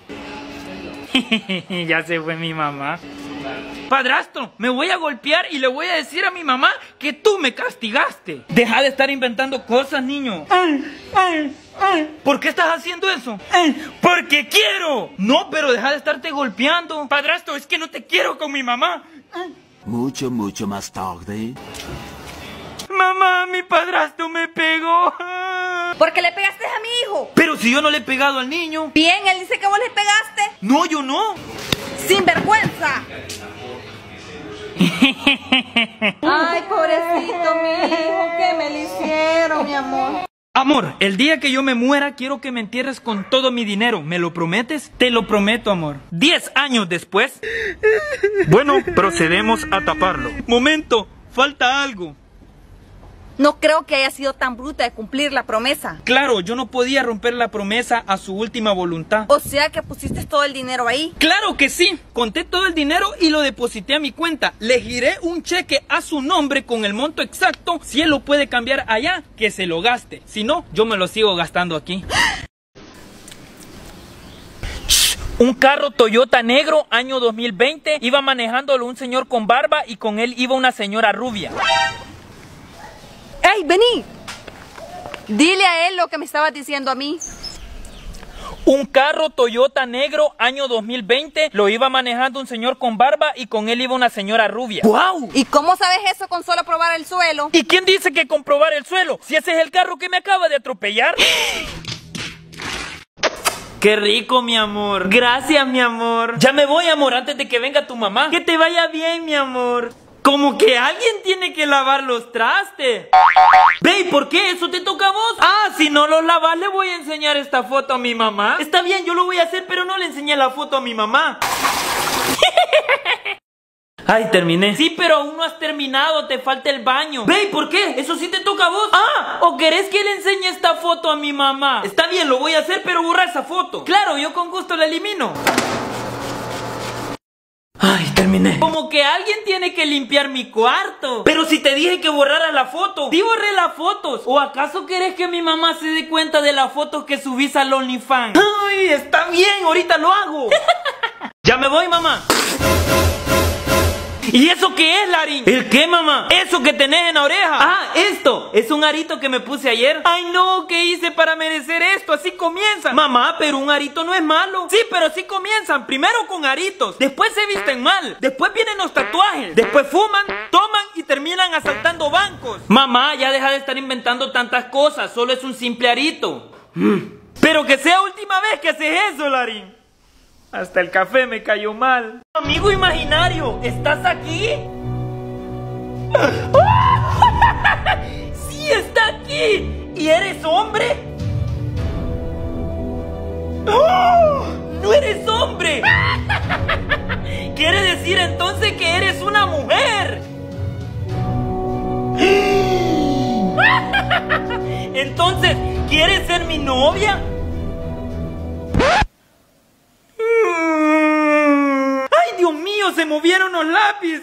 A: Ya se fue mi mamá. Padrastro, me voy a golpear y le voy a decir a mi mamá que tú me castigaste. Deja de estar inventando cosas, niño. ¿Por qué estás haciendo eso? Porque quiero. No, pero deja de estarte golpeando. Padrastro, es que no te quiero con mi mamá.
D: Mucho más tarde...
A: Mamá, mi padrastro me pegó.
B: Porque le pegaste a mi hijo.
A: Pero si yo no le he pegado al niño.
B: Bien, él dice que vos le pegaste.
A: No, yo no.
B: ¡Sinvergüenza! Ay, pobrecito mi hijo, ¿qué me le hicieron, mi amor?
A: Amor, el día que yo me muera quiero que me entierres con todo mi dinero. ¿Me lo prometes? Te lo prometo, amor. 10 años después. Bueno, procedemos a taparlo. Momento, falta algo.
B: No creo que haya sido tan bruta de cumplir la promesa.
A: Claro, yo no podía romper la promesa a su última voluntad.
B: O sea que pusiste todo el dinero ahí.
A: ¡Claro que sí! Conté todo el dinero y lo deposité a mi cuenta. Le giré un cheque a su nombre con el monto exacto. Si él lo puede cambiar allá, que se lo gaste. Si no, yo me lo sigo gastando aquí. Un carro Toyota negro, año 2020. Iba manejándolo un señor con barba y con él iba una señora rubia.
B: ¡Ey, vení! Dile a él lo que me estabas diciendo a mí.
A: Un carro Toyota negro, año 2020, lo iba manejando un señor con barba y con él iba una señora rubia. ¡Guau!
B: ¿Y cómo sabes eso con solo probar el suelo?
A: ¿Y quién dice que comprobar el suelo? Si ese es el carro que me acaba de atropellar. ¡Qué rico, mi amor! Gracias, mi amor. Ya me voy, amor, antes de que venga tu mamá. Que te vaya bien, mi amor. Como que alguien tiene que lavar los trastes. Ve, ¿y por qué? ¿Eso te toca a vos? Ah, si no los lavas, le voy a enseñar esta foto a mi mamá. Está bien, yo lo voy a hacer, pero no le enseñé la foto a mi mamá. Ay, terminé. Sí, pero aún no has terminado, te falta el baño. Ve, ¿y por qué? ¿Eso sí te toca a vos? Ah, ¿o querés que le enseñe esta foto a mi mamá? Está bien, lo voy a hacer, pero borra esa foto. Claro, yo con gusto la elimino. Ay, terminé. Como que alguien tiene que limpiar mi cuarto. Pero si te dije que borraras la foto. Sí borré las fotos. ¿O acaso querés que mi mamá se dé cuenta de las fotos que subís al OnlyFans? Ay, está bien, ahorita lo hago. Ya me voy, mamá. ¿Y eso qué es, Larín? ¿El qué, mamá? ¿Eso que tenés en la oreja? Ah, esto. Es un arito que me puse ayer. Ay, no, ¿qué hice para merecer esto? Así comienzan. Mamá, pero un arito no es malo. Sí, pero así comienzan. Primero con aritos. Después se visten mal. Después vienen los tatuajes. Después fuman, toman y terminan asaltando bancos. Mamá, ya deja de estar inventando tantas cosas. Solo es un simple arito. Pero que sea última vez que haces eso, Larín. Hasta el café me cayó mal. Amigo imaginario, ¿estás aquí? ¡Sí, está aquí! ¿Y eres hombre? ¡Oh! ¡No eres hombre! Quiere decir entonces que eres una mujer. Entonces, ¿quieres ser mi novia? ¡Ay, Dios mío! ¡Se movieron los lápices!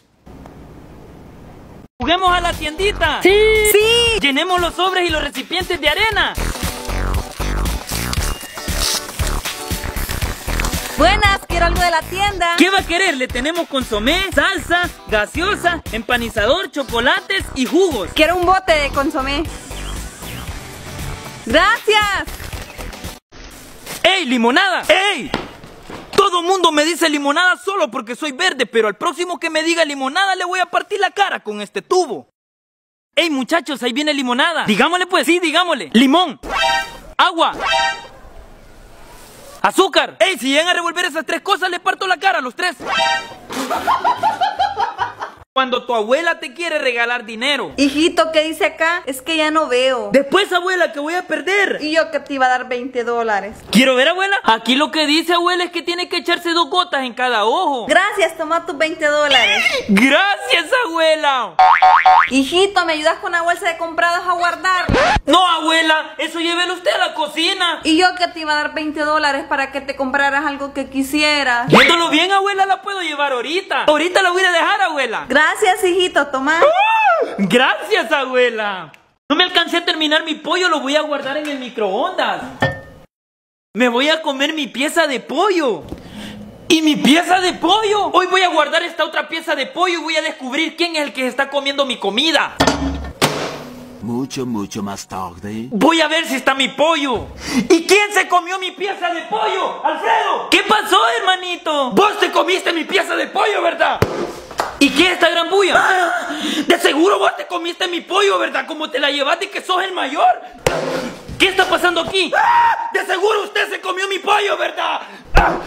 A: ¡Juguemos a la tiendita! ¡Sí! ¡Sí! ¡Llenemos los sobres y los recipientes de arena!
B: Buenas, quiero algo de la tienda.
A: ¿Qué va a querer? Le tenemos consomé, salsa, gaseosa, empanizador, chocolates y jugos.
B: Quiero un bote de consomé. ¡Gracias!
A: ¡Ey, limonada! ¡Ey! Todo mundo me dice limonada solo porque soy verde, pero al próximo que me diga limonada le voy a partir la cara con este tubo. ¡Ey, muchachos! Ahí viene limonada. Digámosle pues. Sí, digámosle. Limón. Agua. Azúcar. ¡Ey! Si llegan a revolver esas tres cosas, le parto la cara a los tres. Cuando tu abuela te quiere regalar dinero.
B: Hijito, ¿qué dice acá? Es que ya no veo.
A: Después, abuela, que voy a perder.
B: Y yo que te iba a dar $20.
A: ¿Quiero ver, abuela? Aquí lo que dice, abuela, es que tiene que echarse 2 gotas en cada ojo.
B: Gracias, toma tus $20.
A: Gracias, abuela.
B: Hijito, ¿me ayudas con una bolsa de comprados a guardarla?
A: No, abuela, eso llévelo usted a la cocina.
B: Y yo que te iba a dar $20 para que te compraras algo que quisieras.
A: Viéndolo bien, abuela, la puedo llevar ahorita. Ahorita la voy a dejar, abuela.
B: Gracias, hijito, toma.
A: Gracias, abuela. No me alcancé a terminar mi pollo, lo voy a guardar en el microondas. Me voy a comer mi pieza de pollo. ¿Y mi pieza de pollo? Hoy voy a guardar esta otra pieza de pollo y voy a descubrir quién es el que está comiendo mi comida.
D: Mucho más tarde.
A: Voy a ver si está mi pollo. ¿Y quién se comió mi pieza de pollo? ¡Alfredo! ¿Qué pasó, hermanito? Vos te comiste mi pieza de pollo, ¿verdad? ¿Y qué es esta gran bulla? ¡Ah! De seguro vos te comiste mi pollo, ¿verdad? Como te la llevaste que sos el mayor. ¿Qué está pasando aquí? ¡Ah! De seguro usted se comió mi pollo, ¿verdad? ¡Ah!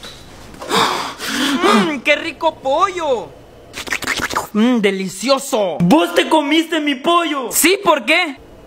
A: ¡Qué rico pollo! ¡Delicioso! ¡Vos te comiste mi pollo! Sí, ¿por qué?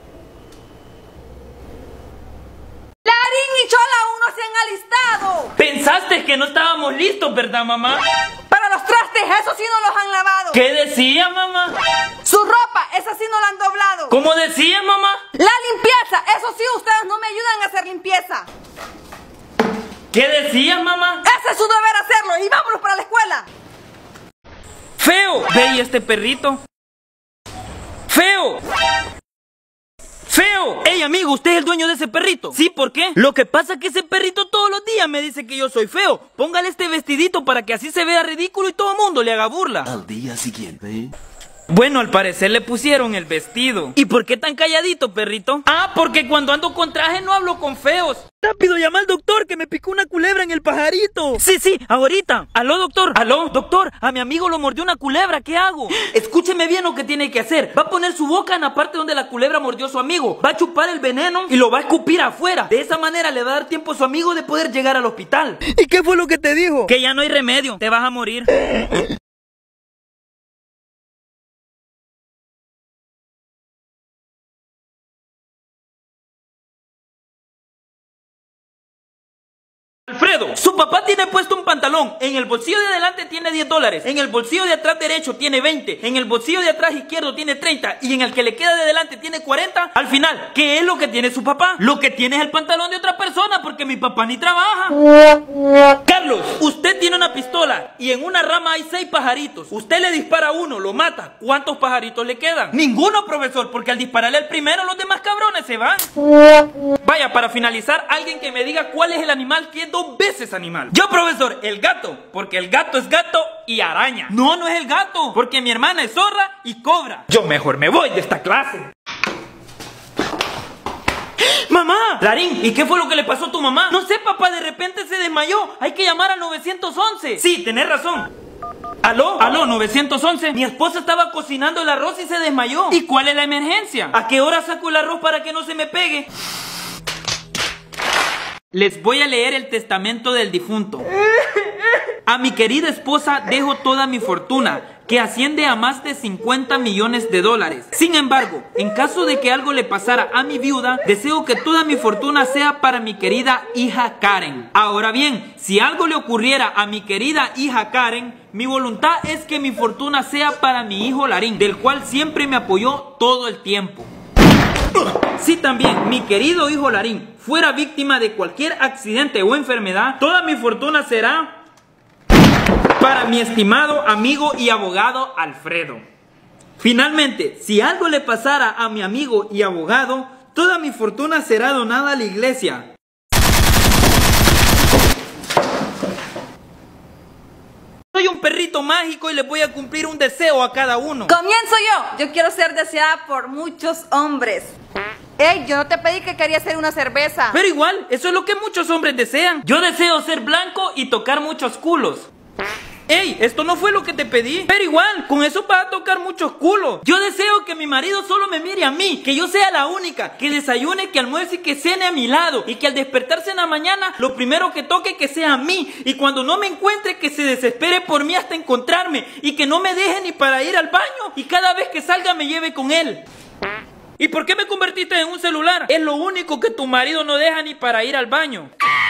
B: Larín y Chola aún no se han alistado.
A: Pensaste que no estábamos listos, ¿verdad, mamá?
B: Para los trastes, eso sí no los han lavado.
A: ¿Qué decía, mamá?
B: Su ropa, esa sí no la han doblado.
A: ¿Cómo decía, mamá?
B: La limpieza, eso sí, ustedes no me ayudan a hacer limpieza.
A: ¿Qué decía, mamá?
B: Ese es su deber hacerlo y vámonos para la escuela.
A: ¡Feo! Ve, ¿y este perrito? ¡Feo! ¡Feo! ¡Ey, amigo! ¿Usted es el dueño de ese perrito? Sí, ¿por qué? Lo que pasa es que ese perrito todos los días me dice que yo soy feo. Póngale este vestidito para que así se vea ridículo y todo el mundo le haga burla.
D: Al día siguiente.
A: Bueno, al parecer le pusieron el vestido. ¿Y por qué tan calladito, perrito? Ah, porque cuando ando con traje no hablo con feos. Rápido, llama al doctor que me picó una culebra en el pajarito. Sí, ahorita. Aló, doctor. Aló, doctor. A mi amigo lo mordió una culebra. ¿Qué hago? Escúcheme bien lo que tiene que hacer. Va a poner su boca en la parte donde la culebra mordió a su amigo. Va a chupar el veneno y lo va a escupir afuera. De esa manera le va a dar tiempo a su amigo de poder llegar al hospital.
E: ¿Y qué fue lo que te dijo?
A: Que ya no hay remedio. Te vas a morir. Alfredo. Fredo, su papá tiene puesto un pantalón. En el bolsillo de adelante tiene $10. En el bolsillo de atrás derecho tiene 20. En el bolsillo de atrás izquierdo tiene 30. Y en el que le queda de adelante tiene 40. Al final, ¿qué es lo que tiene su papá? Lo que tiene es el pantalón de otra persona, porque mi papá ni trabaja. Carlos, usted tiene una pistola y en una rama hay 6 pajaritos. Usted le dispara a uno, lo mata. ¿Cuántos pajaritos le quedan? Ninguno, profesor, porque al dispararle al primero los demás cabrones se van. Vaya, para finalizar, alguien que me diga cuál es el animal que es 2 veces animal. Yo, profesor, el gato, porque el gato es gato y araña. No, no es el gato, porque mi hermana es zorra y cobra. Yo mejor me voy de esta clase. ¡Mamá! Larín, ¿y qué fue lo que le pasó a tu mamá? No sé, papá, de repente se desmayó. Hay que llamar al 911. Sí, tenés razón. ¿Aló? ¿Aló? 911. Mi esposa estaba cocinando el arroz y se desmayó. ¿Y cuál es la emergencia? ¿A qué hora saco el arroz para que no se me pegue? Les voy a leer el testamento del difunto. A mi querida esposa dejo toda mi fortuna, que asciende a más de $50 millones. Sin embargo, en caso de que algo le pasara a mi viuda, deseo que toda mi fortuna sea para mi querida hija Karen. Ahora bien, si algo le ocurriera a mi querida hija Karen, mi voluntad es que mi fortuna sea para mi hijo Larín, del cual siempre me apoyó todo el tiempo. Si también mi querido hijo Larín fuera víctima de cualquier accidente o enfermedad, toda mi fortuna será para mi estimado amigo y abogado Alfredo. Finalmente, si algo le pasara a mi amigo y abogado, toda mi fortuna será donada a la iglesia. Soy un perrito mágico y les voy a cumplir un deseo a cada uno.
B: Comienzo yo. Yo quiero ser deseada por muchos hombres. Ey, yo no te pedí que quería hacer una cerveza.
A: Pero igual, eso es lo que muchos hombres desean. Yo deseo ser blanco y tocar muchos culos. Ey, esto no fue lo que te pedí. Pero igual, con eso vas a tocar muchos culos. Yo deseo que mi marido solo me mire a mí, que yo sea la única, que desayune, que almuerce y que cene a mi lado, y que al despertarse en la mañana, lo primero que toque que sea a mí, y cuando no me encuentre que se desespere por mí hasta encontrarme, y que no me deje ni para ir al baño, y cada vez que salga me lleve con él. ¿Y por qué me convertiste en un celular? Es lo único que tu marido no deja ni para ir al baño.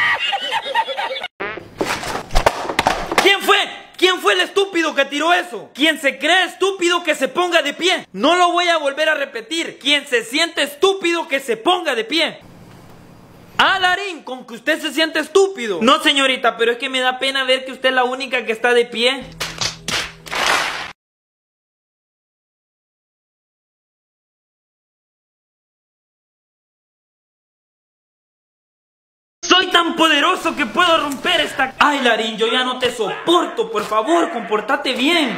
A: ¿Quién fue? ¿Quién fue el estúpido que tiró eso? Quien se cree estúpido que se ponga de pie. No lo voy a volver a repetir. Quien se siente estúpido que se ponga de pie. Ah, Larín, con que usted se siente estúpido. No, señorita, pero es que me da pena ver que usted es la única que está de pie. Soy tan poderoso que puedo romper esta... Ay, Larín, yo ya no te soporto. Por favor, compórtate bien.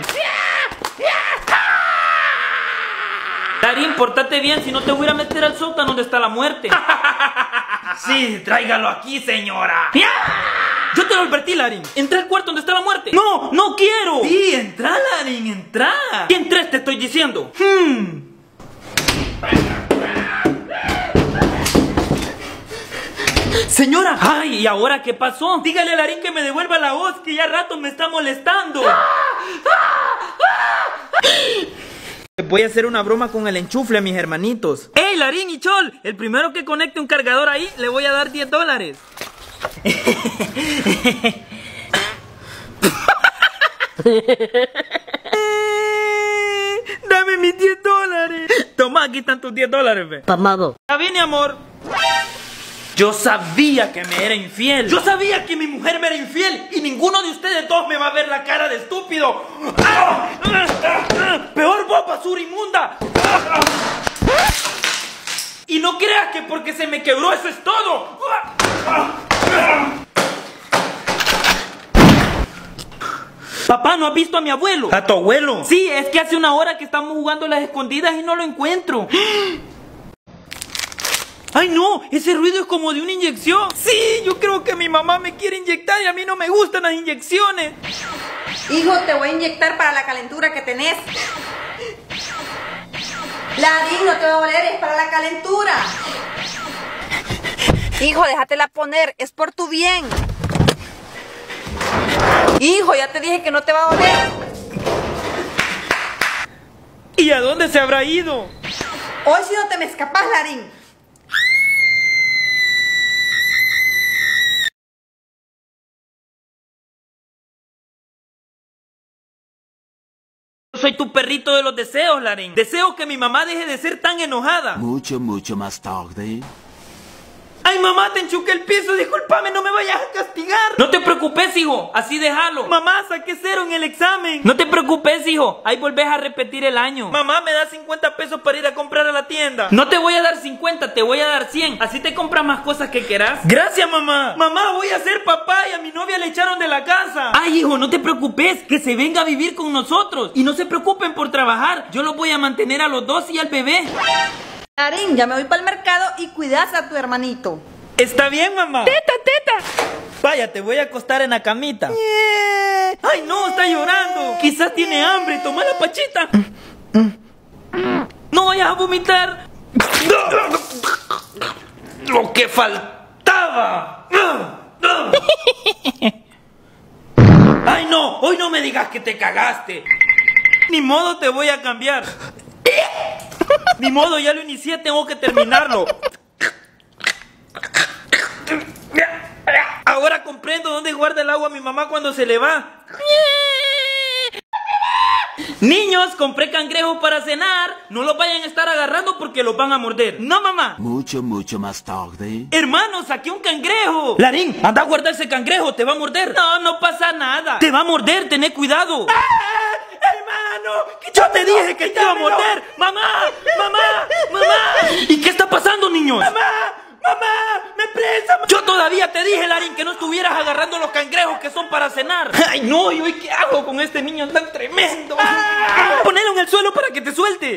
A: Larín, pórtate bien, si no te voy a meter al sótano donde está la muerte. Sí, tráigalo aquí, señora. Yo te lo advertí, Larín. Entra al cuarto donde está la muerte. No, no quiero. Sí, entra, Larín, entra. ¿Qué entres te estoy diciendo? Señora. Ay, ¿y ahora qué pasó? Dígale a Larín que me devuelva la voz, que ya rato me está molestando. Voy a hacer una broma con el enchufle, mis hermanitos. ¡Ey, Larín y Chol! El primero que conecte un cargador ahí, le voy a dar $10. Dame mis $10. Toma, aquí están tus $10, ve.
H: Pamado.
A: Ya vine, amor. Yo sabía que me era infiel. Yo sabía que mi mujer me era infiel. Y ninguno de ustedes dos me va a ver la cara de estúpido. Peor vos, basura inmunda. Y no creas que porque se me quebró eso es todo. Papá, ¿no has visto a mi abuelo? ¿A tu abuelo? Sí, es que hace una hora que estamos jugando a las escondidas y no lo encuentro. ¡Ay, no! Ese ruido es como de una inyección. Sí, yo creo que mi mamá me quiere inyectar y a mí no me gustan las inyecciones.
B: Hijo, te voy a inyectar para la calentura que tenés. Larín, no te va a doler, es para la calentura. Hijo, déjatela poner, es por tu bien. Hijo, ya te dije que no te va a doler.
A: ¿Y a dónde se habrá ido?
B: Hoy si no te me escapas, Larín.
A: Soy tu perrito de los deseos, Larín. Deseo que mi mamá deje de ser tan enojada.
D: Mucho, mucho más tarde.
A: Ay, mamá, te enchuqué el piso, discúlpame, no me vayas a castigar. No te preocupes, hijo, así déjalo. Mamá, saqué 0 en el examen. No te preocupes, hijo, ahí volvés a repetir el año. Mamá, me das 50 pesos para ir a comprar a la tienda. No te voy a dar 50, te voy a dar 100. Así te compras más cosas que quieras. Gracias, mamá. Mamá, voy a ser papá y a mi novia le echaron de la casa. Ay, hijo, no te preocupes, que se venga a vivir con nosotros. Y no se preocupen por trabajar, yo los voy a mantener a los dos y al bebé.
B: Larín, ya me voy para el mercado y cuidas a tu hermanito.
A: Está bien, mamá. Teta, teta. Vaya, te voy a acostar en la camita. Ay, no, está llorando. Quizás tiene hambre. Toma la pachita. No vayas a vomitar. Lo que faltaba. Ay, no. Hoy no me digas que te cagaste. Ni modo, te voy a cambiar. Ni modo, ya lo inicié, tengo que terminarlo. Ahora comprendo dónde guarda el agua mi mamá cuando se le va. Niños, compré cangrejos para cenar. No los vayan a estar agarrando porque los van a morder. No, mamá.
D: Mucho, mucho más tarde.
A: Hermano, saqué un cangrejo. Larín, anda a guardar ese cangrejo, te va a morder. No, no pasa nada. Te va a morder, tené cuidado. Hermano, yo te dije que te iba a morder. Mamá, mamá, mamá. ¿Y qué está pasando, niños? ¡Mamá! ¡Me presa! Yo todavía te dije, Larín, que no estuvieras agarrando los cangrejos que son para cenar. ¡Ay, no! ¿Y hoy qué hago con este niño tan tremendo? Ponelo en el suelo para que te suelte.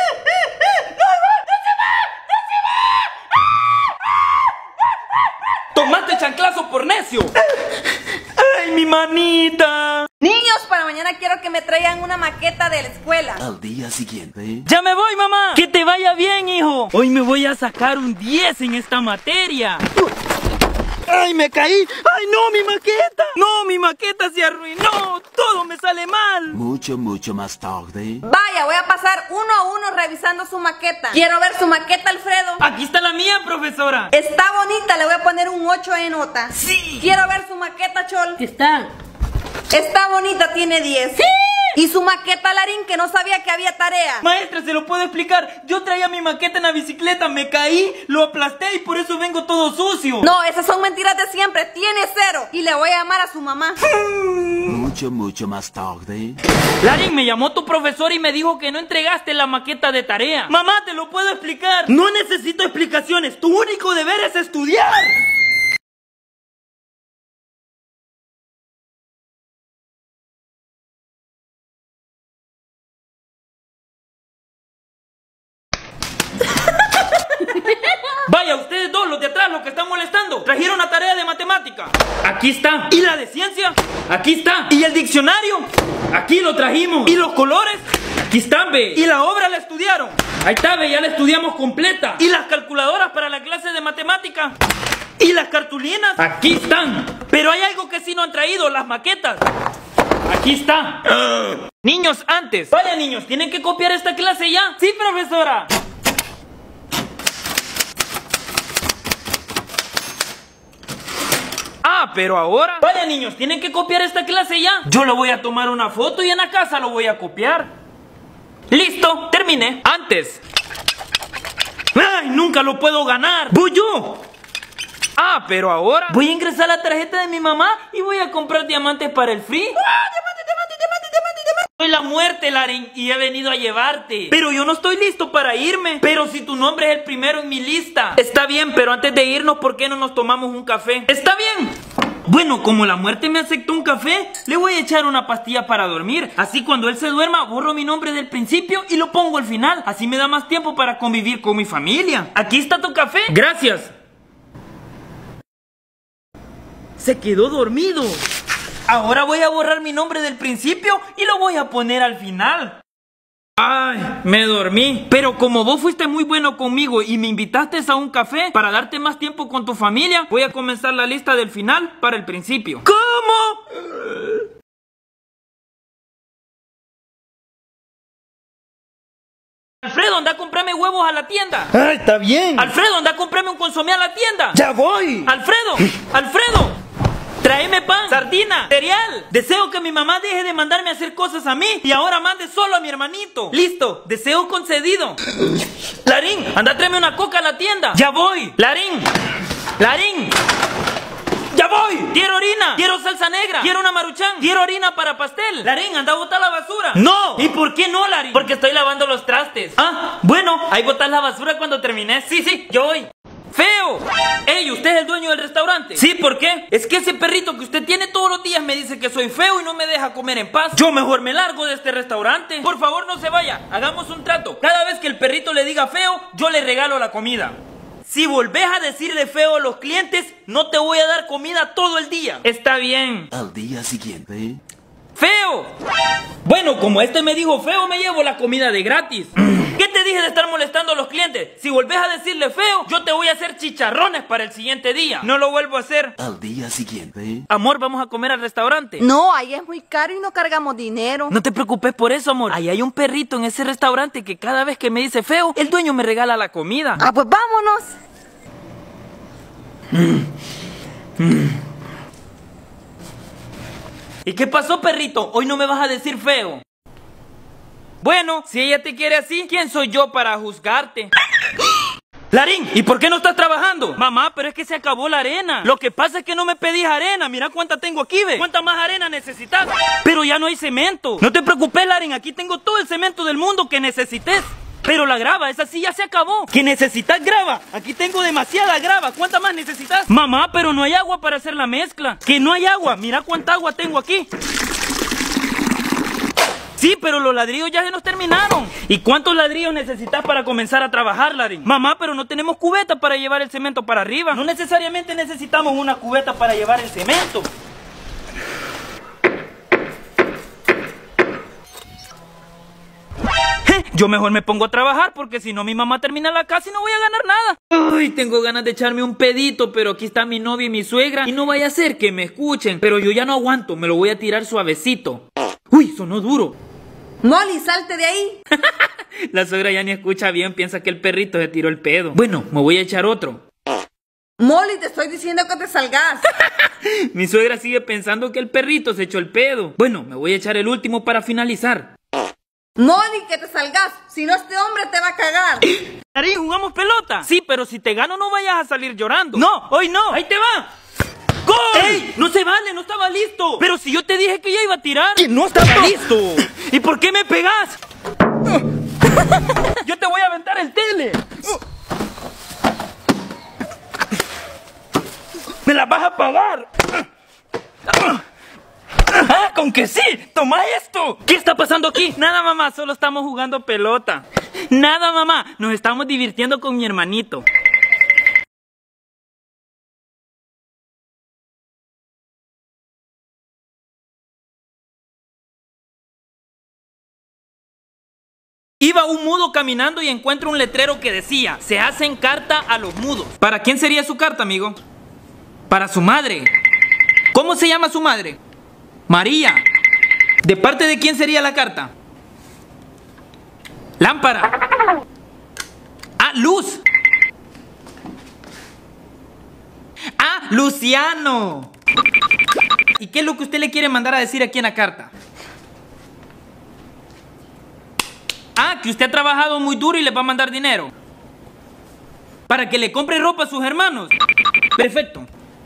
A: ¡Tomaste chanclazo por necio! ¡Ay, mi manita!
B: Niños, para mañana quiero que me traigan una maqueta de la escuela.
D: Al día siguiente.
A: ¡Ya me voy, mamá! ¡Que te vaya bien, hijo! Hoy me voy a sacar un 10 en esta materia. ¡Ay, me caí! ¡Ay, no, mi maqueta! ¡No, mi maqueta se arruinó! ¡Todo me sale mal!
D: Mucho, mucho más tarde.
B: Vaya, voy a pasar uno a uno revisando su maqueta. Quiero ver su maqueta, Alfredo.
A: Aquí está la mía, profesora.
B: Está bonita, le voy a poner un 8 de nota.
A: ¡Sí!
B: Quiero ver su maqueta, Chol.
I: ¿Qué está?
B: Está bonita, tiene 10. ¡Sí! Y su maqueta, Larín, que no sabía que había tarea.
A: Maestra, se lo puedo explicar. Yo traía mi maqueta en la bicicleta, me caí, lo aplasté y por eso vengo todo sucio.
B: No, esas son mentiras de siempre. Tiene 0. Y le voy a llamar a su mamá.
D: Mucho, mucho más tarde.
A: Larín, me llamó tu profesor y me dijo que no entregaste la maqueta de tarea. Mamá, te lo puedo explicar. No necesito explicaciones. Tu único deber es estudiar. Vaya, ustedes dos, los de atrás, los que están molestando, trajeron la tarea de matemática. Aquí está. ¿Y la de ciencia? Aquí está. ¿Y el diccionario? Aquí lo trajimos. ¿Y los colores? Aquí están, ve. ¿Y la obra la estudiaron? Ahí está, ve, ya la estudiamos completa. ¿Y las calculadoras para la clase de matemática? ¿Y las cartulinas? Aquí están. Pero hay algo que sí no han traído, las maquetas. Aquí está. Niños, antes. Vaya, niños, ¿tienen que copiar esta clase ya? Sí, profesora. Ah, pero ahora... Vaya, niños, ¿tienen que copiar esta clase ya? Yo le voy a tomar una foto y en la casa lo voy a copiar. Listo, terminé. Antes. ¡Ay, nunca lo puedo ganar! ¡Voy yo! Ah, pero ahora... Voy a ingresar la tarjeta de mi mamá y voy a comprar diamantes para el free. ¡Ah, diamante, diamante, diamante, diamante, diamante! Soy la muerte, Larín, y he venido a llevarte. Pero yo no estoy listo para irme. Pero si tu nombre es el primero en mi lista. Está bien, pero antes de irnos, ¿por qué no nos tomamos un café? ¡Está bien! Bueno, como la muerte me aceptó un café, le voy a echar una pastilla para dormir. Así cuando él se duerma, borro mi nombre del principio y lo pongo al final. Así me da más tiempo para convivir con mi familia. Aquí está tu café. Gracias. Se quedó dormido. Ahora voy a borrar mi nombre del principio y lo voy a poner al final. Ay, me dormí. Pero como vos fuiste muy bueno conmigo y me invitaste a un café para darte más tiempo con tu familia, voy a comenzar la lista del final para el principio. ¿Cómo? Alfredo, anda a comprarme huevos a la tienda.
E: ¡Ah, está bien!
A: Alfredo, anda a comprarme un consomé a la tienda.
E: ¡Ya voy!
A: Alfredo, Alfredo, Tráeme pan, sardina, cereal. Deseo que mi mamá deje de mandarme a hacer cosas a mí y ahora mande solo a mi hermanito. Listo, deseo concedido. Larín, anda, tráeme una coca a la tienda. Ya voy. Larín, Larín. ¡Ya voy! ¡Quiero orina! ¡Quiero salsa negra! ¡Quiero una maruchan! ¡Quiero harina para pastel! ¡Larín, anda a botar la basura! ¡No! ¿Y por qué no, Larín? Porque estoy lavando los trastes. Ah, bueno, ahí botas la basura cuando termines. Sí, yo voy. ¡Feo! ¡Ey, usted es el dueño del restaurante! Sí, ¿por qué? Es que ese perrito que usted tiene todos los días me dice que soy feo y no me deja comer en paz. Yo mejor me largo de este restaurante. Por favor, no se vaya. Hagamos un trato. Cada vez que el perrito le diga feo, yo le regalo la comida. Si volvés a decirle feo a los clientes, no te voy a dar comida todo el día. Está bien.
D: Al día siguiente.
A: ¡Feo! Bueno, como este me dijo feo, me llevo la comida de gratis. ¿Qué te dije de estar molestando a los clientes? Si volvés a decirle feo, yo te voy a hacer chicharrones para el siguiente día. No lo vuelvo a hacer.
D: Al día siguiente.
A: Amor, vamos a comer al restaurante.
B: No, ahí es muy caro y no cargamos dinero.
A: No te preocupes por eso, amor. Ahí hay un perrito en ese restaurante que cada vez que me dice feo, el dueño me regala la comida.
B: Ah, pues vámonos.
A: ¿Y qué pasó, perrito? Hoy no me vas a decir feo. Bueno, si ella te quiere así, ¿quién soy yo para juzgarte? Larín, ¿y por qué no estás trabajando? Mamá, pero es que se acabó la arena. Lo que pasa es que no me pedís arena. Mira cuánta tengo aquí, ve. ¿Cuánta más arena necesitas? Pero ya no hay cemento. No te preocupes, Larín, aquí tengo todo el cemento del mundo que necesites. Pero la grava, esa sí ya se acabó. ¿Que necesitas grava? Aquí tengo demasiada grava. ¿Cuánta más necesitas? Mamá, pero no hay agua para hacer la mezcla. Que no hay agua. Mira cuánta agua tengo aquí. Sí, pero los ladrillos ya se nos terminaron. ¿Y cuántos ladrillos necesitas para comenzar a trabajar, Larín? Mamá, pero no tenemos cubeta para llevar el cemento para arriba. No necesariamente necesitamos una cubeta para llevar el cemento. Yo mejor me pongo a trabajar porque si no mi mamá termina la casa y no voy a ganar nada. Ay, tengo ganas de echarme un pedito, pero aquí está mi novia y mi suegra y no vaya a ser que me escuchen. Pero yo ya no aguanto, me lo voy a tirar suavecito. Uy, sonó duro.
B: Molly, salte de ahí.
A: La suegra ya ni escucha bien, piensa que el perrito se tiró el pedo. Bueno, me voy a echar otro.
B: Molly, te estoy diciendo que te salgas.
A: Mi suegra sigue pensando que el perrito se echó el pedo. Bueno, me voy a echar el último para finalizar.
B: Molly, que te salgas. Si no, este hombre te va a cagar.
A: Larín, ¿jugamos pelota? Sí, pero si te gano no vayas a salir llorando. No, hoy no. Ahí te va. ¡Gol! ¡Ey! No se vale, no estaba listo. Pero si yo te dije que ya iba a tirar. ¡Que no estaba listo! ¿Y por qué me pegas? Yo te voy a aventar el tele. ¡Me la vas a pagar! ¡Ah, con que sí! ¡Toma esto! ¿Qué está pasando aquí? Nada, mamá, solo estamos jugando pelota. Nada, mamá, nos estamos divirtiendo con mi hermanito. Iba un mudo caminando y encuentra un letrero que decía: se hacen carta a los mudos. ¿Para quién sería su carta, amigo? Para su madre. ¿Cómo se llama su madre? María. ¿De parte de quién sería la carta? Lámpara. Ah, Luz. Ah, Luciano. ¿Y qué es lo que usted le quiere mandar a decir aquí en la carta? Ah, que usted ha trabajado muy duro y le va a mandar dinero para que le compre ropa a sus hermanos. Perfecto.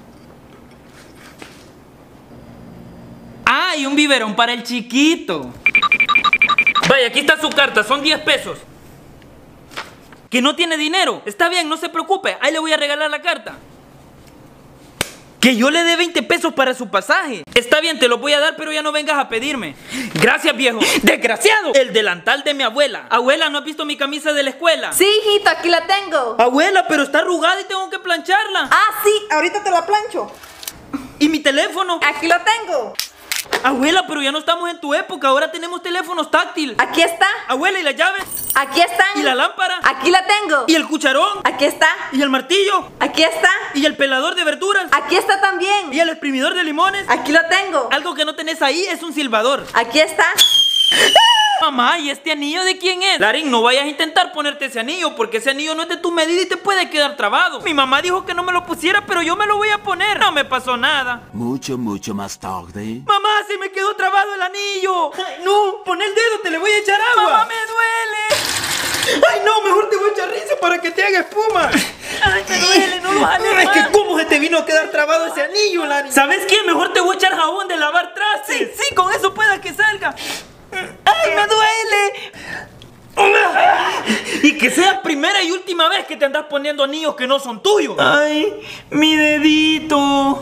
A: Ah, y un biberón para el chiquito. Vaya, aquí está su carta, son 10 pesos. Que no tiene dinero. Está bien, no se preocupe, ahí le voy a regalar la carta. Que yo le dé 20 pesos para su pasaje. Está bien, te lo voy a dar, pero ya no vengas a pedirme. Gracias, viejo. ¡Desgraciado! El delantal de mi abuela. Abuela, ¿no has visto mi camisa de la escuela?
B: Sí, hijito, aquí la tengo.
A: Abuela, pero está arrugada y tengo que plancharla.
B: Ah, sí, ahorita te la plancho.
A: ¿Y mi teléfono?
B: Aquí lo tengo.
A: Abuela, pero ya no estamos en tu época, ahora tenemos teléfonos táctiles.
B: Aquí está.
A: Abuela, ¿y las llaves?
B: Aquí están.
A: ¿Y la lámpara?
B: Aquí la tengo.
A: ¿Y el cucharón?
B: Aquí está.
A: ¿Y el martillo?
B: Aquí está.
A: ¿Y el pelador de verduras?
B: Aquí está también.
A: ¿Y el exprimidor de limones?
B: Aquí lo tengo.
A: Algo que no tenés ahí es un silbador.
B: Aquí está.
A: Mamá, ¿y este anillo de quién es? Larín, no vayas a intentar ponerte ese anillo, porque ese anillo no es de tu medida y te puede quedar trabado. Mi mamá dijo que no me lo pusiera, pero yo me lo voy a poner. No me pasó nada.
D: Mucho más tarde.
A: Mamá, se me quedó trabado el anillo. Ay, no, pon el dedo, te le voy a echar agua. Mamá, me duele. Ay, no, mejor te voy a echar risa para que te haga espuma. Ay, me duele, no lo jales más. Es que cómo se te vino a quedar trabado ese anillo, Larín. ¿Sabes qué? Mejor te voy a echar jabón de lavar trastes. Sí, con eso pueda que salga. ¡Ay, me duele! Y que sea primera y última vez que te andas poniendo anillos que no son tuyos. ¡Ay, mi dedito!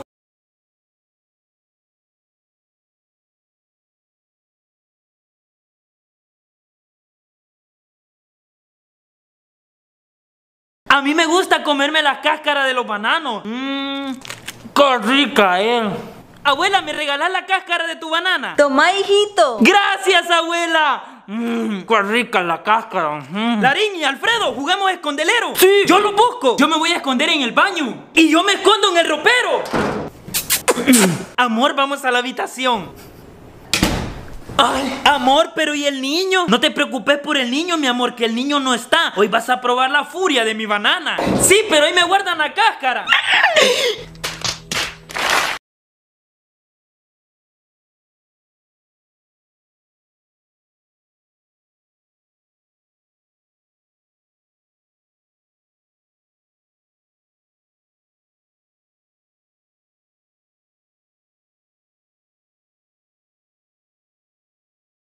A: A mí me gusta comerme la cáscara de los bananos. ¡Qué rica es! Abuela, ¿me regalás la cáscara de tu banana?
B: Toma, hijito.
A: ¡Gracias, abuela! ¡Qué rica la cáscara! Larín y Alfredo, juguemos a escondelero. Sí. Yo lo busco. Yo me voy a esconder en el baño. Y yo me escondo en el ropero. Amor, vamos a la habitación. Ay, amor, pero ¿y el niño? No te preocupes por el niño, mi amor, que el niño no está. Hoy vas a probar la furia de mi banana. Sí, pero ahí me guardan la cáscara.